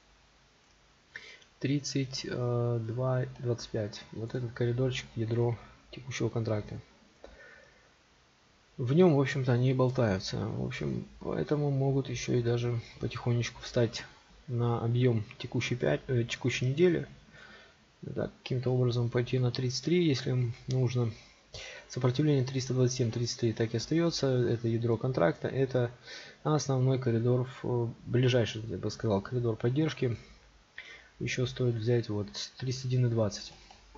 тридцать два двадцать пять. Вот этот коридорчик, ядро текущего контракта. В нем, в общем-то, они и болтаются. В общем, поэтому могут еще и даже потихонечку встать на объем текущей, пять, э, текущей недели. Каким-то образом пойти на тридцать три, если им нужно. Сопротивление триста двадцать семь тридцать три так и остается. Это ядро контракта. Это основной коридор, ближайший, я бы сказал, коридор поддержки. Еще стоит взять вот тридцать один и двадцать.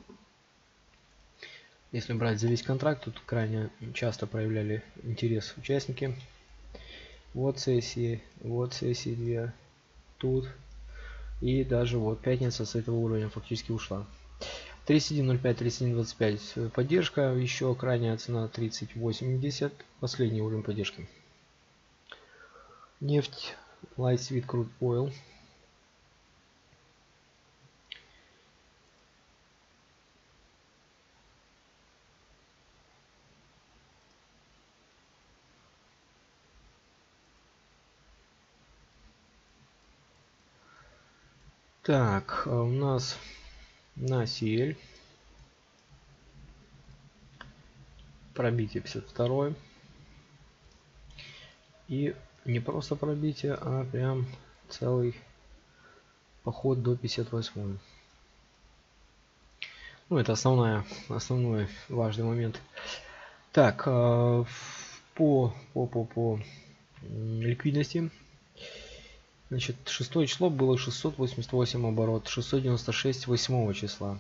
Если брать за весь контракт, тут крайне часто проявляли интерес участники. Вот сессии, вот сессии две, тут. И даже вот пятница с этого уровня фактически ушла. тридцать один ноль пять, тридцать один двадцать пять поддержка, еще крайняя цена тридцать восемьдесят, последний уровень поддержки. Нефть, Light Sweet Crude Oil. Так, у нас на си эль пробитие пятьдесят два. И не просто пробитие, а прям целый поход до пятьдесят восемь. Ну, это основная, основной важный момент. Так, по, по, по, по ликвидности. Значит, шестое число было шестьсот восемьдесят восемь оборот, шестьсот девяносто шесть восьмого числа.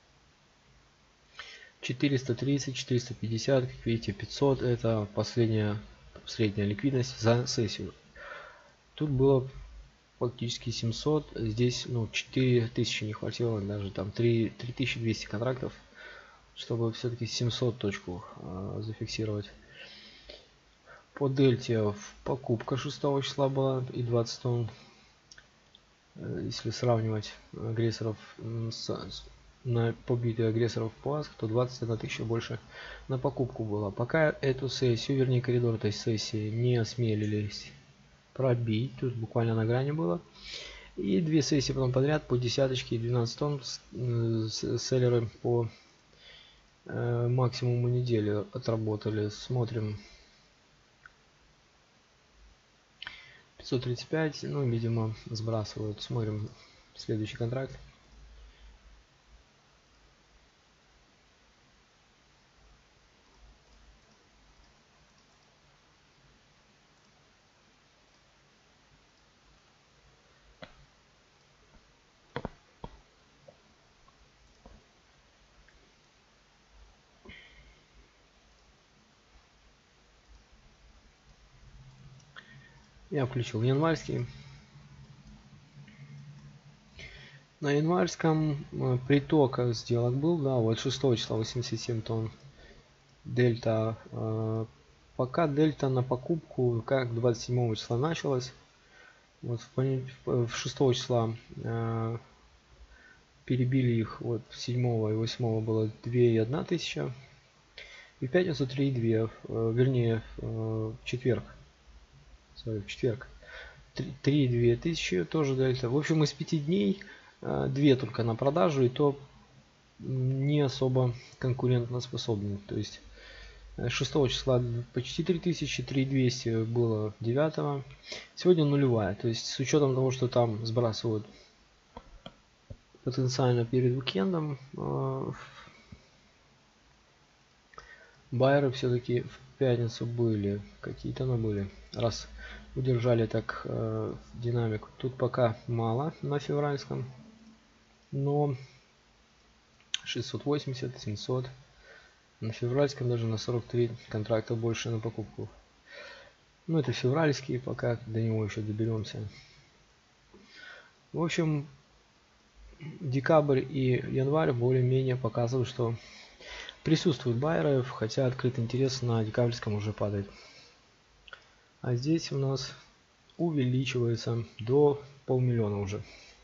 четыреста тридцать, четыреста пятьдесят, как видите, пятьсот это последняя средняя ликвидность за сессию. Тут было фактически семьсот, здесь ну четыре тысячи не хватило, даже там три тысячи двести контрактов, чтобы все-таки семьсот точку э, зафиксировать. По дельте покупка шестого числа была и двадцать тонн. Если сравнивать агрессоров с, на побитые агрессоров по АСК, то двадцать одна тысяча больше на покупку было. Пока эту сессию, вернее коридор этой сессии не осмелились пробить, тут буквально на грани было. И две сессии потом подряд по десяточке и двенадцать тонн селлеры по э, максимуму недели отработали. Смотрим. пятьсот тридцать пять, ну, видимо, сбрасывают. Смотрим следующий контракт. Я включил январский. На январском приток сделок был, да, вот шестого числа восемьдесят семь тонн. Дельта. Э, пока дельта на покупку, как двадцать седьмого числа началась. Вот в, в шестого числа э, перебили их, вот седьмого и восьмого было две и одна тысяча. И в пятницу три и две, э, вернее э, в четверг. Sorry, в четверг. три и две тысячи тоже дельта. В общем, из пяти дней две только на продажу, и то не особо конкурентно способны. То есть шестого числа почти три тысячи, три тысячи двести было девятого. Сегодня нулевая. То есть с учетом того, что там сбрасывают потенциально перед уикендом, байеры все-таки в пятницу были. Какие-то, но были. Раз удержали так э, динамику. Тут пока мало на февральском, но шестьсот восемьдесят, семьсот. На февральском даже на сорок три контракта больше на покупку. Ну, это февральский, пока до него еще доберемся. В общем, декабрь и январь более-менее показывают, что присутствуют байеры, хотя открытый интерес на декабрьском уже падает. А здесь у нас увеличивается до полмиллиона уже.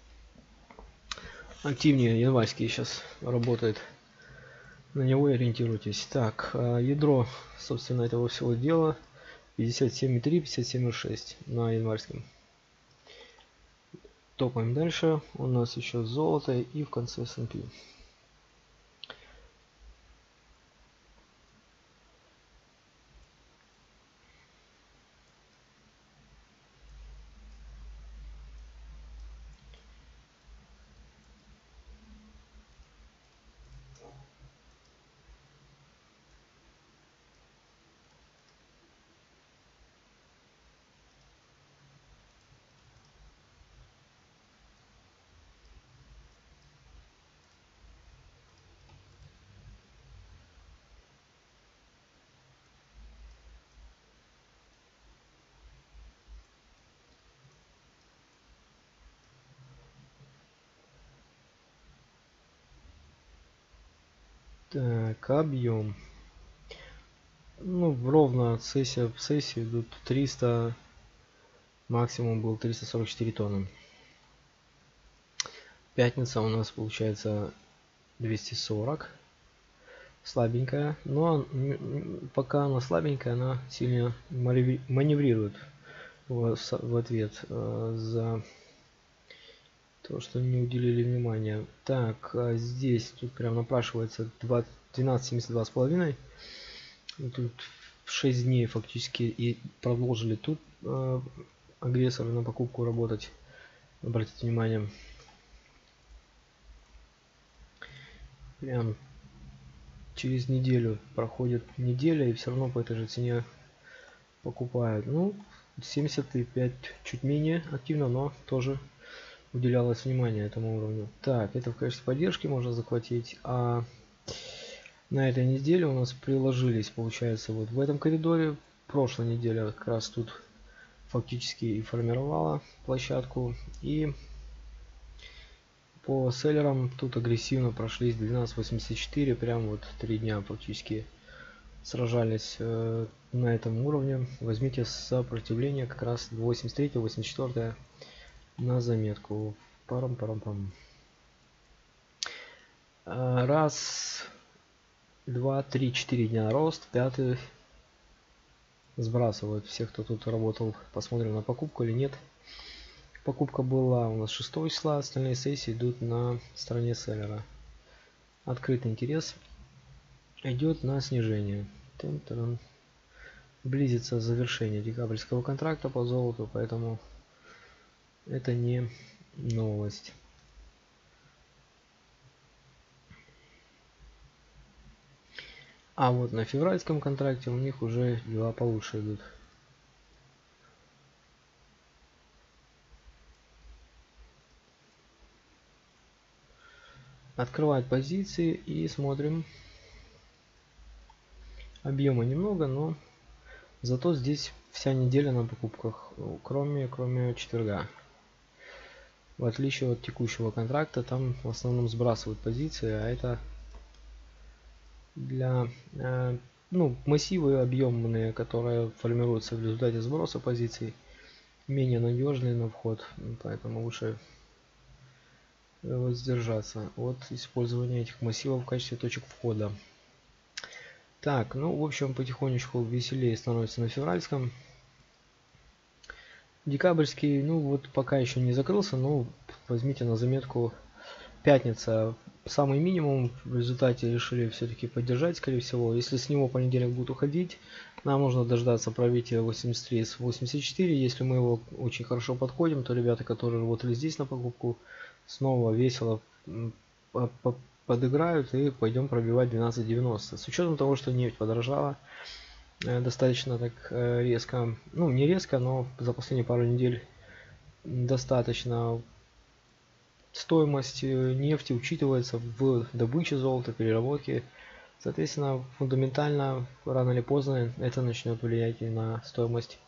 Активнее январьский сейчас работает. На него ориентируйтесь. Так, ядро, собственно, этого всего дела пятьдесят семь и три, пятьдесят семь и шесть на январском. Топаем дальше. У нас еще золото и в конце эс энд пи. Так, объем. Ну, ровно сессия в сессии идут триста, максимум был триста сорок четыре тонны. Пятница у нас получается двести сорок. Слабенькая, но пока она слабенькая, она сильно маневрирует в, в ответ э, за то, что не уделили внимания. Так, а здесь тут прям напрашивается двенадцать семьдесят два с половиной. Тут шесть дней фактически и продолжили тут э, агрессоры на покупку работать. Обратите внимание. Прям через неделю проходит неделя и все равно по этой же цене покупают. Ну, семьдесят пять чуть менее активно, но тоже уделялось внимание этому уровню. Так, это в качестве поддержки можно захватить. А на этой неделе у нас приложились, получается, вот в этом коридоре. Прошлая неделя как раз тут фактически и формировала площадку. И по селлерам тут агрессивно прошлись двенадцать восемьдесят четыре, прям вот три дня практически сражались э, на этом уровне. Возьмите сопротивление как раз восемьдесят три восемьдесят четыре на заметку. Парам-парам-пам. Раз, два, три, четыре дня рост, пятый сбрасывают всех, кто тут работал. Посмотрим на покупку или нет. Покупка была у нас шестого числа, остальные сессии идут на стороне селлера. Открытый интерес идет на снижение. Тын-тын. Близится завершение декабрьского контракта по золоту, поэтому это не новость. А вот на февральском контракте у них уже дела получше идут. Открывать позиции и смотрим. Объема немного, но зато здесь вся неделя на покупках, кроме, кроме четверга. В отличие от текущего контракта, там в основном сбрасывают позиции, а это для э, ну, массивы объемные, которые формируются в результате сброса позиций, менее надежные на вход, поэтому лучше воздержаться от использования этих массивов в качестве точек входа. Так, ну в общем потихонечку веселее становится на февральском. Декабрьский, ну вот пока еще не закрылся, но возьмите на заметку пятница. Самый минимум в результате решили все-таки поддержать, скорее всего. Если с него понедельник будет уходить, нам нужно дождаться пробития восемьдесят три с восемьдесят четыре. Если мы его очень хорошо подходим, то ребята, которые работали здесь на покупку, снова весело подыграют и пойдем пробивать двенадцать девяносто. С учетом того, что нефть подорожала достаточно так резко, ну не резко, но за последние пару недель достаточно. Стоимость нефти учитывается в добыче золота, переработке. Соответственно, фундаментально, рано или поздно, это начнет влиять и на стоимость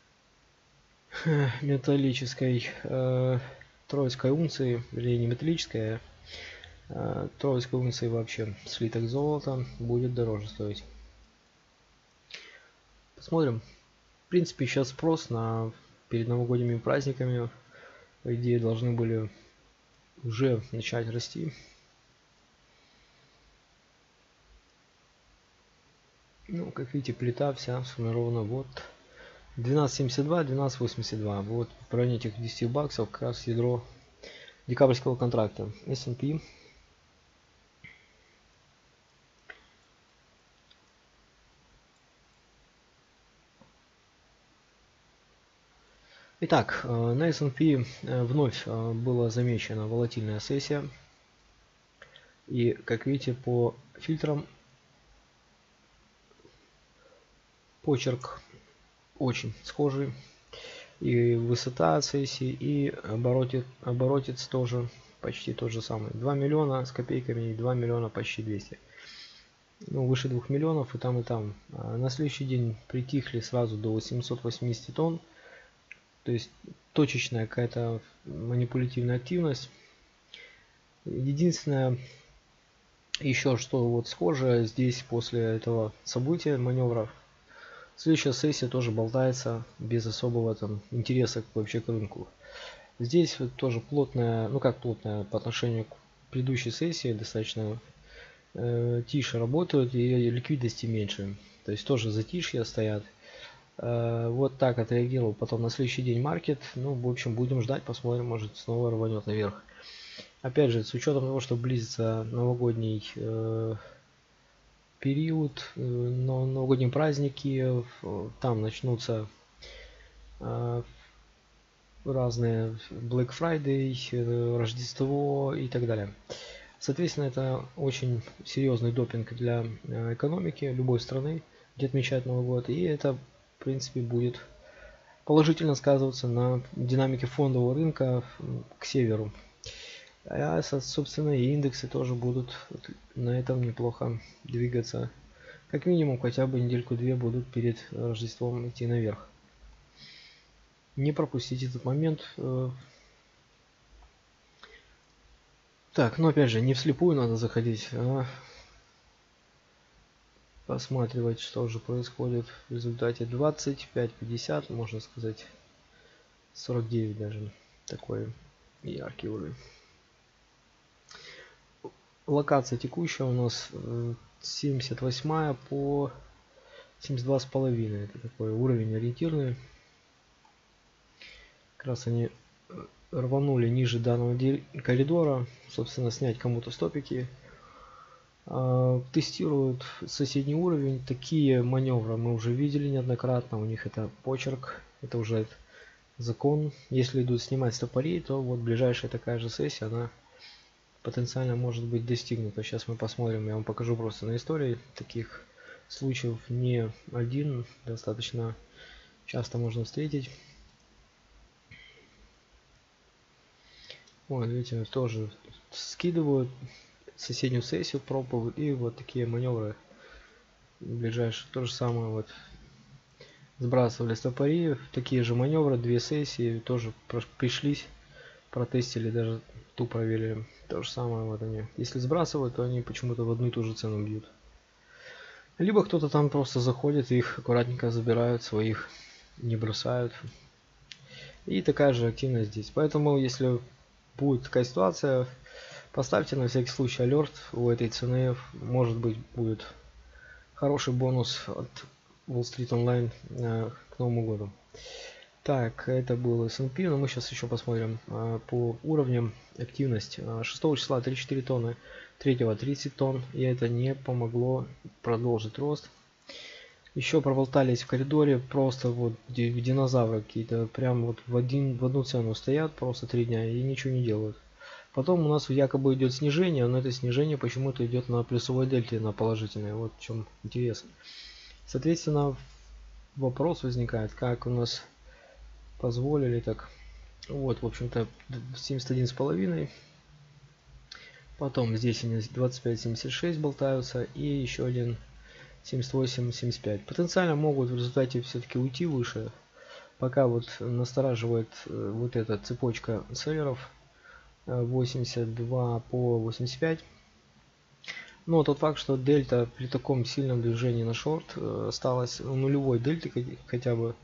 металлической э, троицкой унции, или не металлическая, э, троицкой унции вообще. Слиток золота будет дороже стоить. Посмотрим. принципе, сейчас спрос на перед новогодними праздниками, по идее, должны были уже начать расти. Ну, как видите, плита вся сформирована вот двенадцать семьдесят два, двенадцать восемьдесят два. Вот в районе этих десяти баксов как раз ядро декабрьского контракта. эс энд пи. Итак, на эс энд пи вновь была замечена волатильная сессия. И как видите, по фильтрам почерк очень схожий. И высота сессии, и оборотец, оборотец тоже почти тот же самый. два миллиона с копейками и два миллиона почти двести. Ну, выше двух миллионов и там, и там. А на следующий день притихли сразу до восьмисот восьмидесяти тонн. То есть точечная какая-то манипулятивная активность. Единственное, еще что вот схоже здесь после этого события, маневров, следующая сессия тоже болтается без особого там интереса к, вообще к рынку. Здесь вот тоже плотная, ну как плотная по отношению к предыдущей сессии, достаточно э, тише работают и ликвидности меньше. То есть тоже затишья стоят. Э, вот так отреагировал потом на следующий день маркет. Ну, в общем, будем ждать, посмотрим, может снова рванет наверх. Опять же, с учетом того, что близится новогодний э, период, э, новогодние праздники, э, там начнутся э, разные Black Friday, э, Рождество и так далее. Соответственно, это очень серьезный допинг для э, экономики любой страны, где отмечают Новый год, и это, в принципе, будет положительно сказываться на динамике фондового рынка к северу. А, собственно, и индексы тоже будут на этом неплохо двигаться. Как минимум, хотя бы недельку-две будут перед Рождеством идти наверх. Не пропустите этот момент. Так, но опять же, не вслепую надо заходить, а посматривать, что же происходит в результате. Двадцать пять пятьдесят, можно сказать, сорок девять даже. Такой яркий уровень. Локация текущая у нас семьдесят восьмая по семьдесят два с половиной. Это такой уровень ориентирный. Как раз они рванули ниже данного коридора. Собственно, снять кому-то стопики. Тестируют соседний уровень. Такие маневры мы уже видели неоднократно. У них это почерк. Это уже закон. Если идут снимать стопори, то вот ближайшая такая же сессия, она потенциально может быть достигнута. Сейчас мы посмотрим, я вам покажу просто на истории. Таких случаев не один, достаточно часто можно встретить. Вот, видите, тоже скидывают соседнюю сессию, пробовают, и вот такие маневры ближайшие. То же самое вот сбрасывали стопори, такие же маневры, две сессии тоже пришлись, протестили, даже ту проверили. То же самое вот они. Если сбрасывают, то они почему-то в одну и ту же цену бьют. Либо кто-то там просто заходит и их аккуратненько забирают, своих не бросают. И такая же активность здесь. Поэтому, если будет такая ситуация, поставьте на всякий случай алерт у этой цены. Может быть, будет хороший бонус от Wall Street Online э, к Новому году. Так, это был эс энд пи, но мы сейчас еще посмотрим э, по уровням активность. шестого числа тридцать четыре тонны, третьего тридцать тонн, и это не помогло продолжить рост. Еще проболтались в коридоре, просто вот динозавры какие-то, прям вот в, один, в одну цену стоят просто три дня и ничего не делают. Потом у нас якобы идет снижение, но это снижение почему-то идет на плюсовой дельте, на положительной. Вот в чем интерес. Соответственно, вопрос возникает, как у нас позволили так. Вот, в общем-то, семьдесят один с половиной. Потом здесь они двадцать пять семьдесят шесть болтаются и еще один семьдесят восемь семьдесят пять. Потенциально могут в результате все-таки уйти выше. Пока вот настораживает вот эта цепочка селлеров восемьдесят два по восемьдесят пять. Но тот факт, что дельта при таком сильном движении на шорт осталась нулевой дельты хотя бы,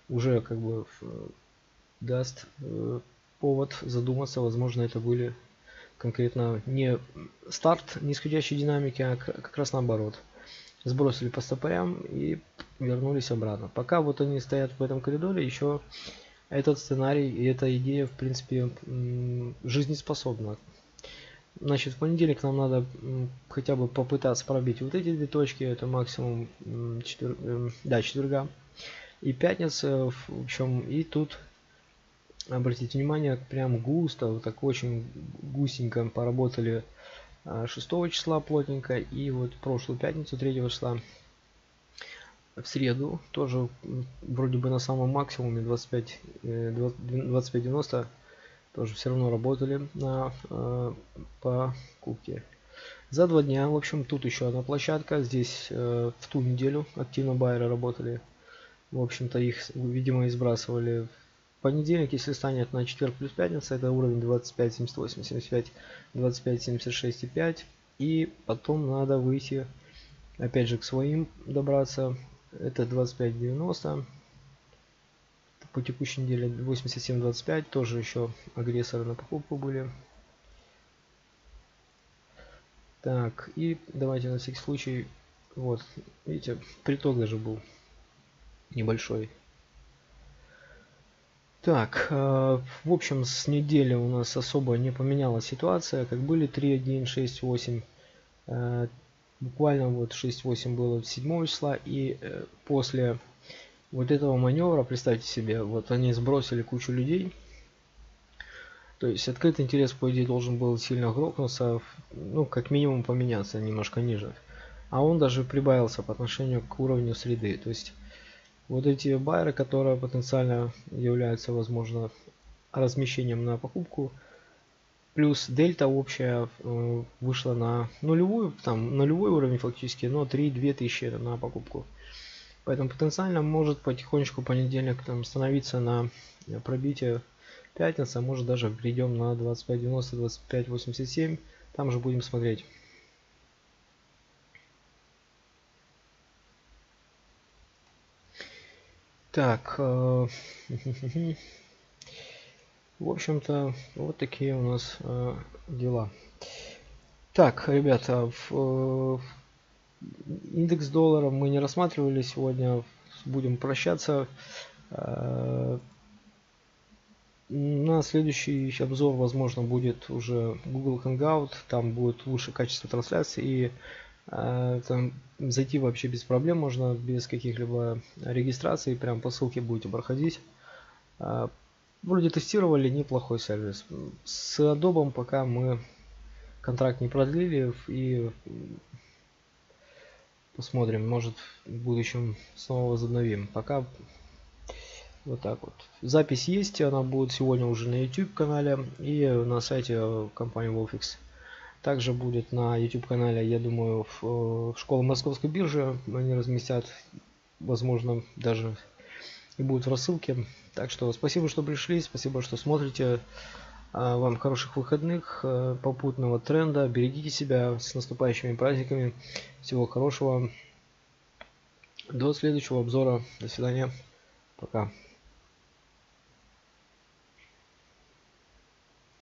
уже как бы даст повод задуматься. Возможно, это были конкретно не старт нисходящей динамики, а как раз наоборот. Сбросили по стопорям и вернулись обратно. Пока вот они стоят в этом коридоре, еще этот сценарий и эта идея в принципе жизнеспособна. Значит, в понедельник нам надо хотя бы попытаться пробить вот эти две точки, это максимум четвер... да, четверга и пятница, в общем, и тут обратите внимание, прям густо, вот так очень густенько поработали шестого числа плотненько, и вот прошлую пятницу третьего числа в среду тоже вроде бы на самом максимуме двадцать пять девяносто тоже все равно работали на э, покупке. За два дня, в общем, тут еще одна площадка. Здесь э, в ту неделю активно байеры работали. В общем-то, их, видимо, и сбрасывали. В понедельник, если станет на четверг плюс пятница, это уровень двадцать пять семьдесят восемь семьдесят пять, двадцать пять семьдесят шесть и пять. И потом надо выйти, опять же, к своим добраться. Это двадцать пять девяносто. По текущей неделе восемьдесят семь двадцать пять, тоже еще агрессоры на покупку были. Так, и давайте на всякий случай, вот, видите, приток даже был небольшой. Так, э, в общем, с недели у нас особо не поменялась ситуация, как были три один шесть восемь, э, буквально вот шесть восемь было седьмого числа, и э, после вот этого маневра, представьте себе, вот они сбросили кучу людей. То есть открытый интерес, по идее, должен был сильно грохнуться, ну, как минимум поменяться немножко ниже. А он даже прибавился по отношению к уровню среды. То есть вот эти байеры, которые потенциально являются, возможно, размещением на покупку, плюс дельта общая э, вышла на нулевую, там нулевой уровень фактически, но три-две тысячи на покупку. Поэтому потенциально может потихонечку понедельник там становиться на пробитие пятница, может даже перейдем на двадцать пять девяносто, двадцать пять восемьдесят семь, там же будем смотреть. Так, э, в общем-то, вот такие у нас э, дела. Так, ребята, в, э, индекс доллара мы не рассматривали сегодня, будем прощаться. Э, на следующий обзор, возможно, будет уже Google Hangout, там будет лучше качество трансляции, и э, там зайти вообще без проблем, можно без каких-либо регистраций, прям по ссылке будете проходить. Э, вроде тестировали, неплохой сервис. С Adobe пока мы контракт не продлили, и посмотрим, может в будущем снова возобновим. Пока вот так вот. Запись есть, она будет сегодня уже на YouTube канале и на сайте компании Wolfix. Также будет на YouTube канале, я думаю, в, в школе Московской биржи они разместят, возможно, даже и будет в рассылке. Так что спасибо, что пришли, спасибо, что смотрите. Вам хороших выходных, попутного тренда, берегите себя, с наступающими праздниками, всего хорошего, до следующего обзора, до свидания, пока.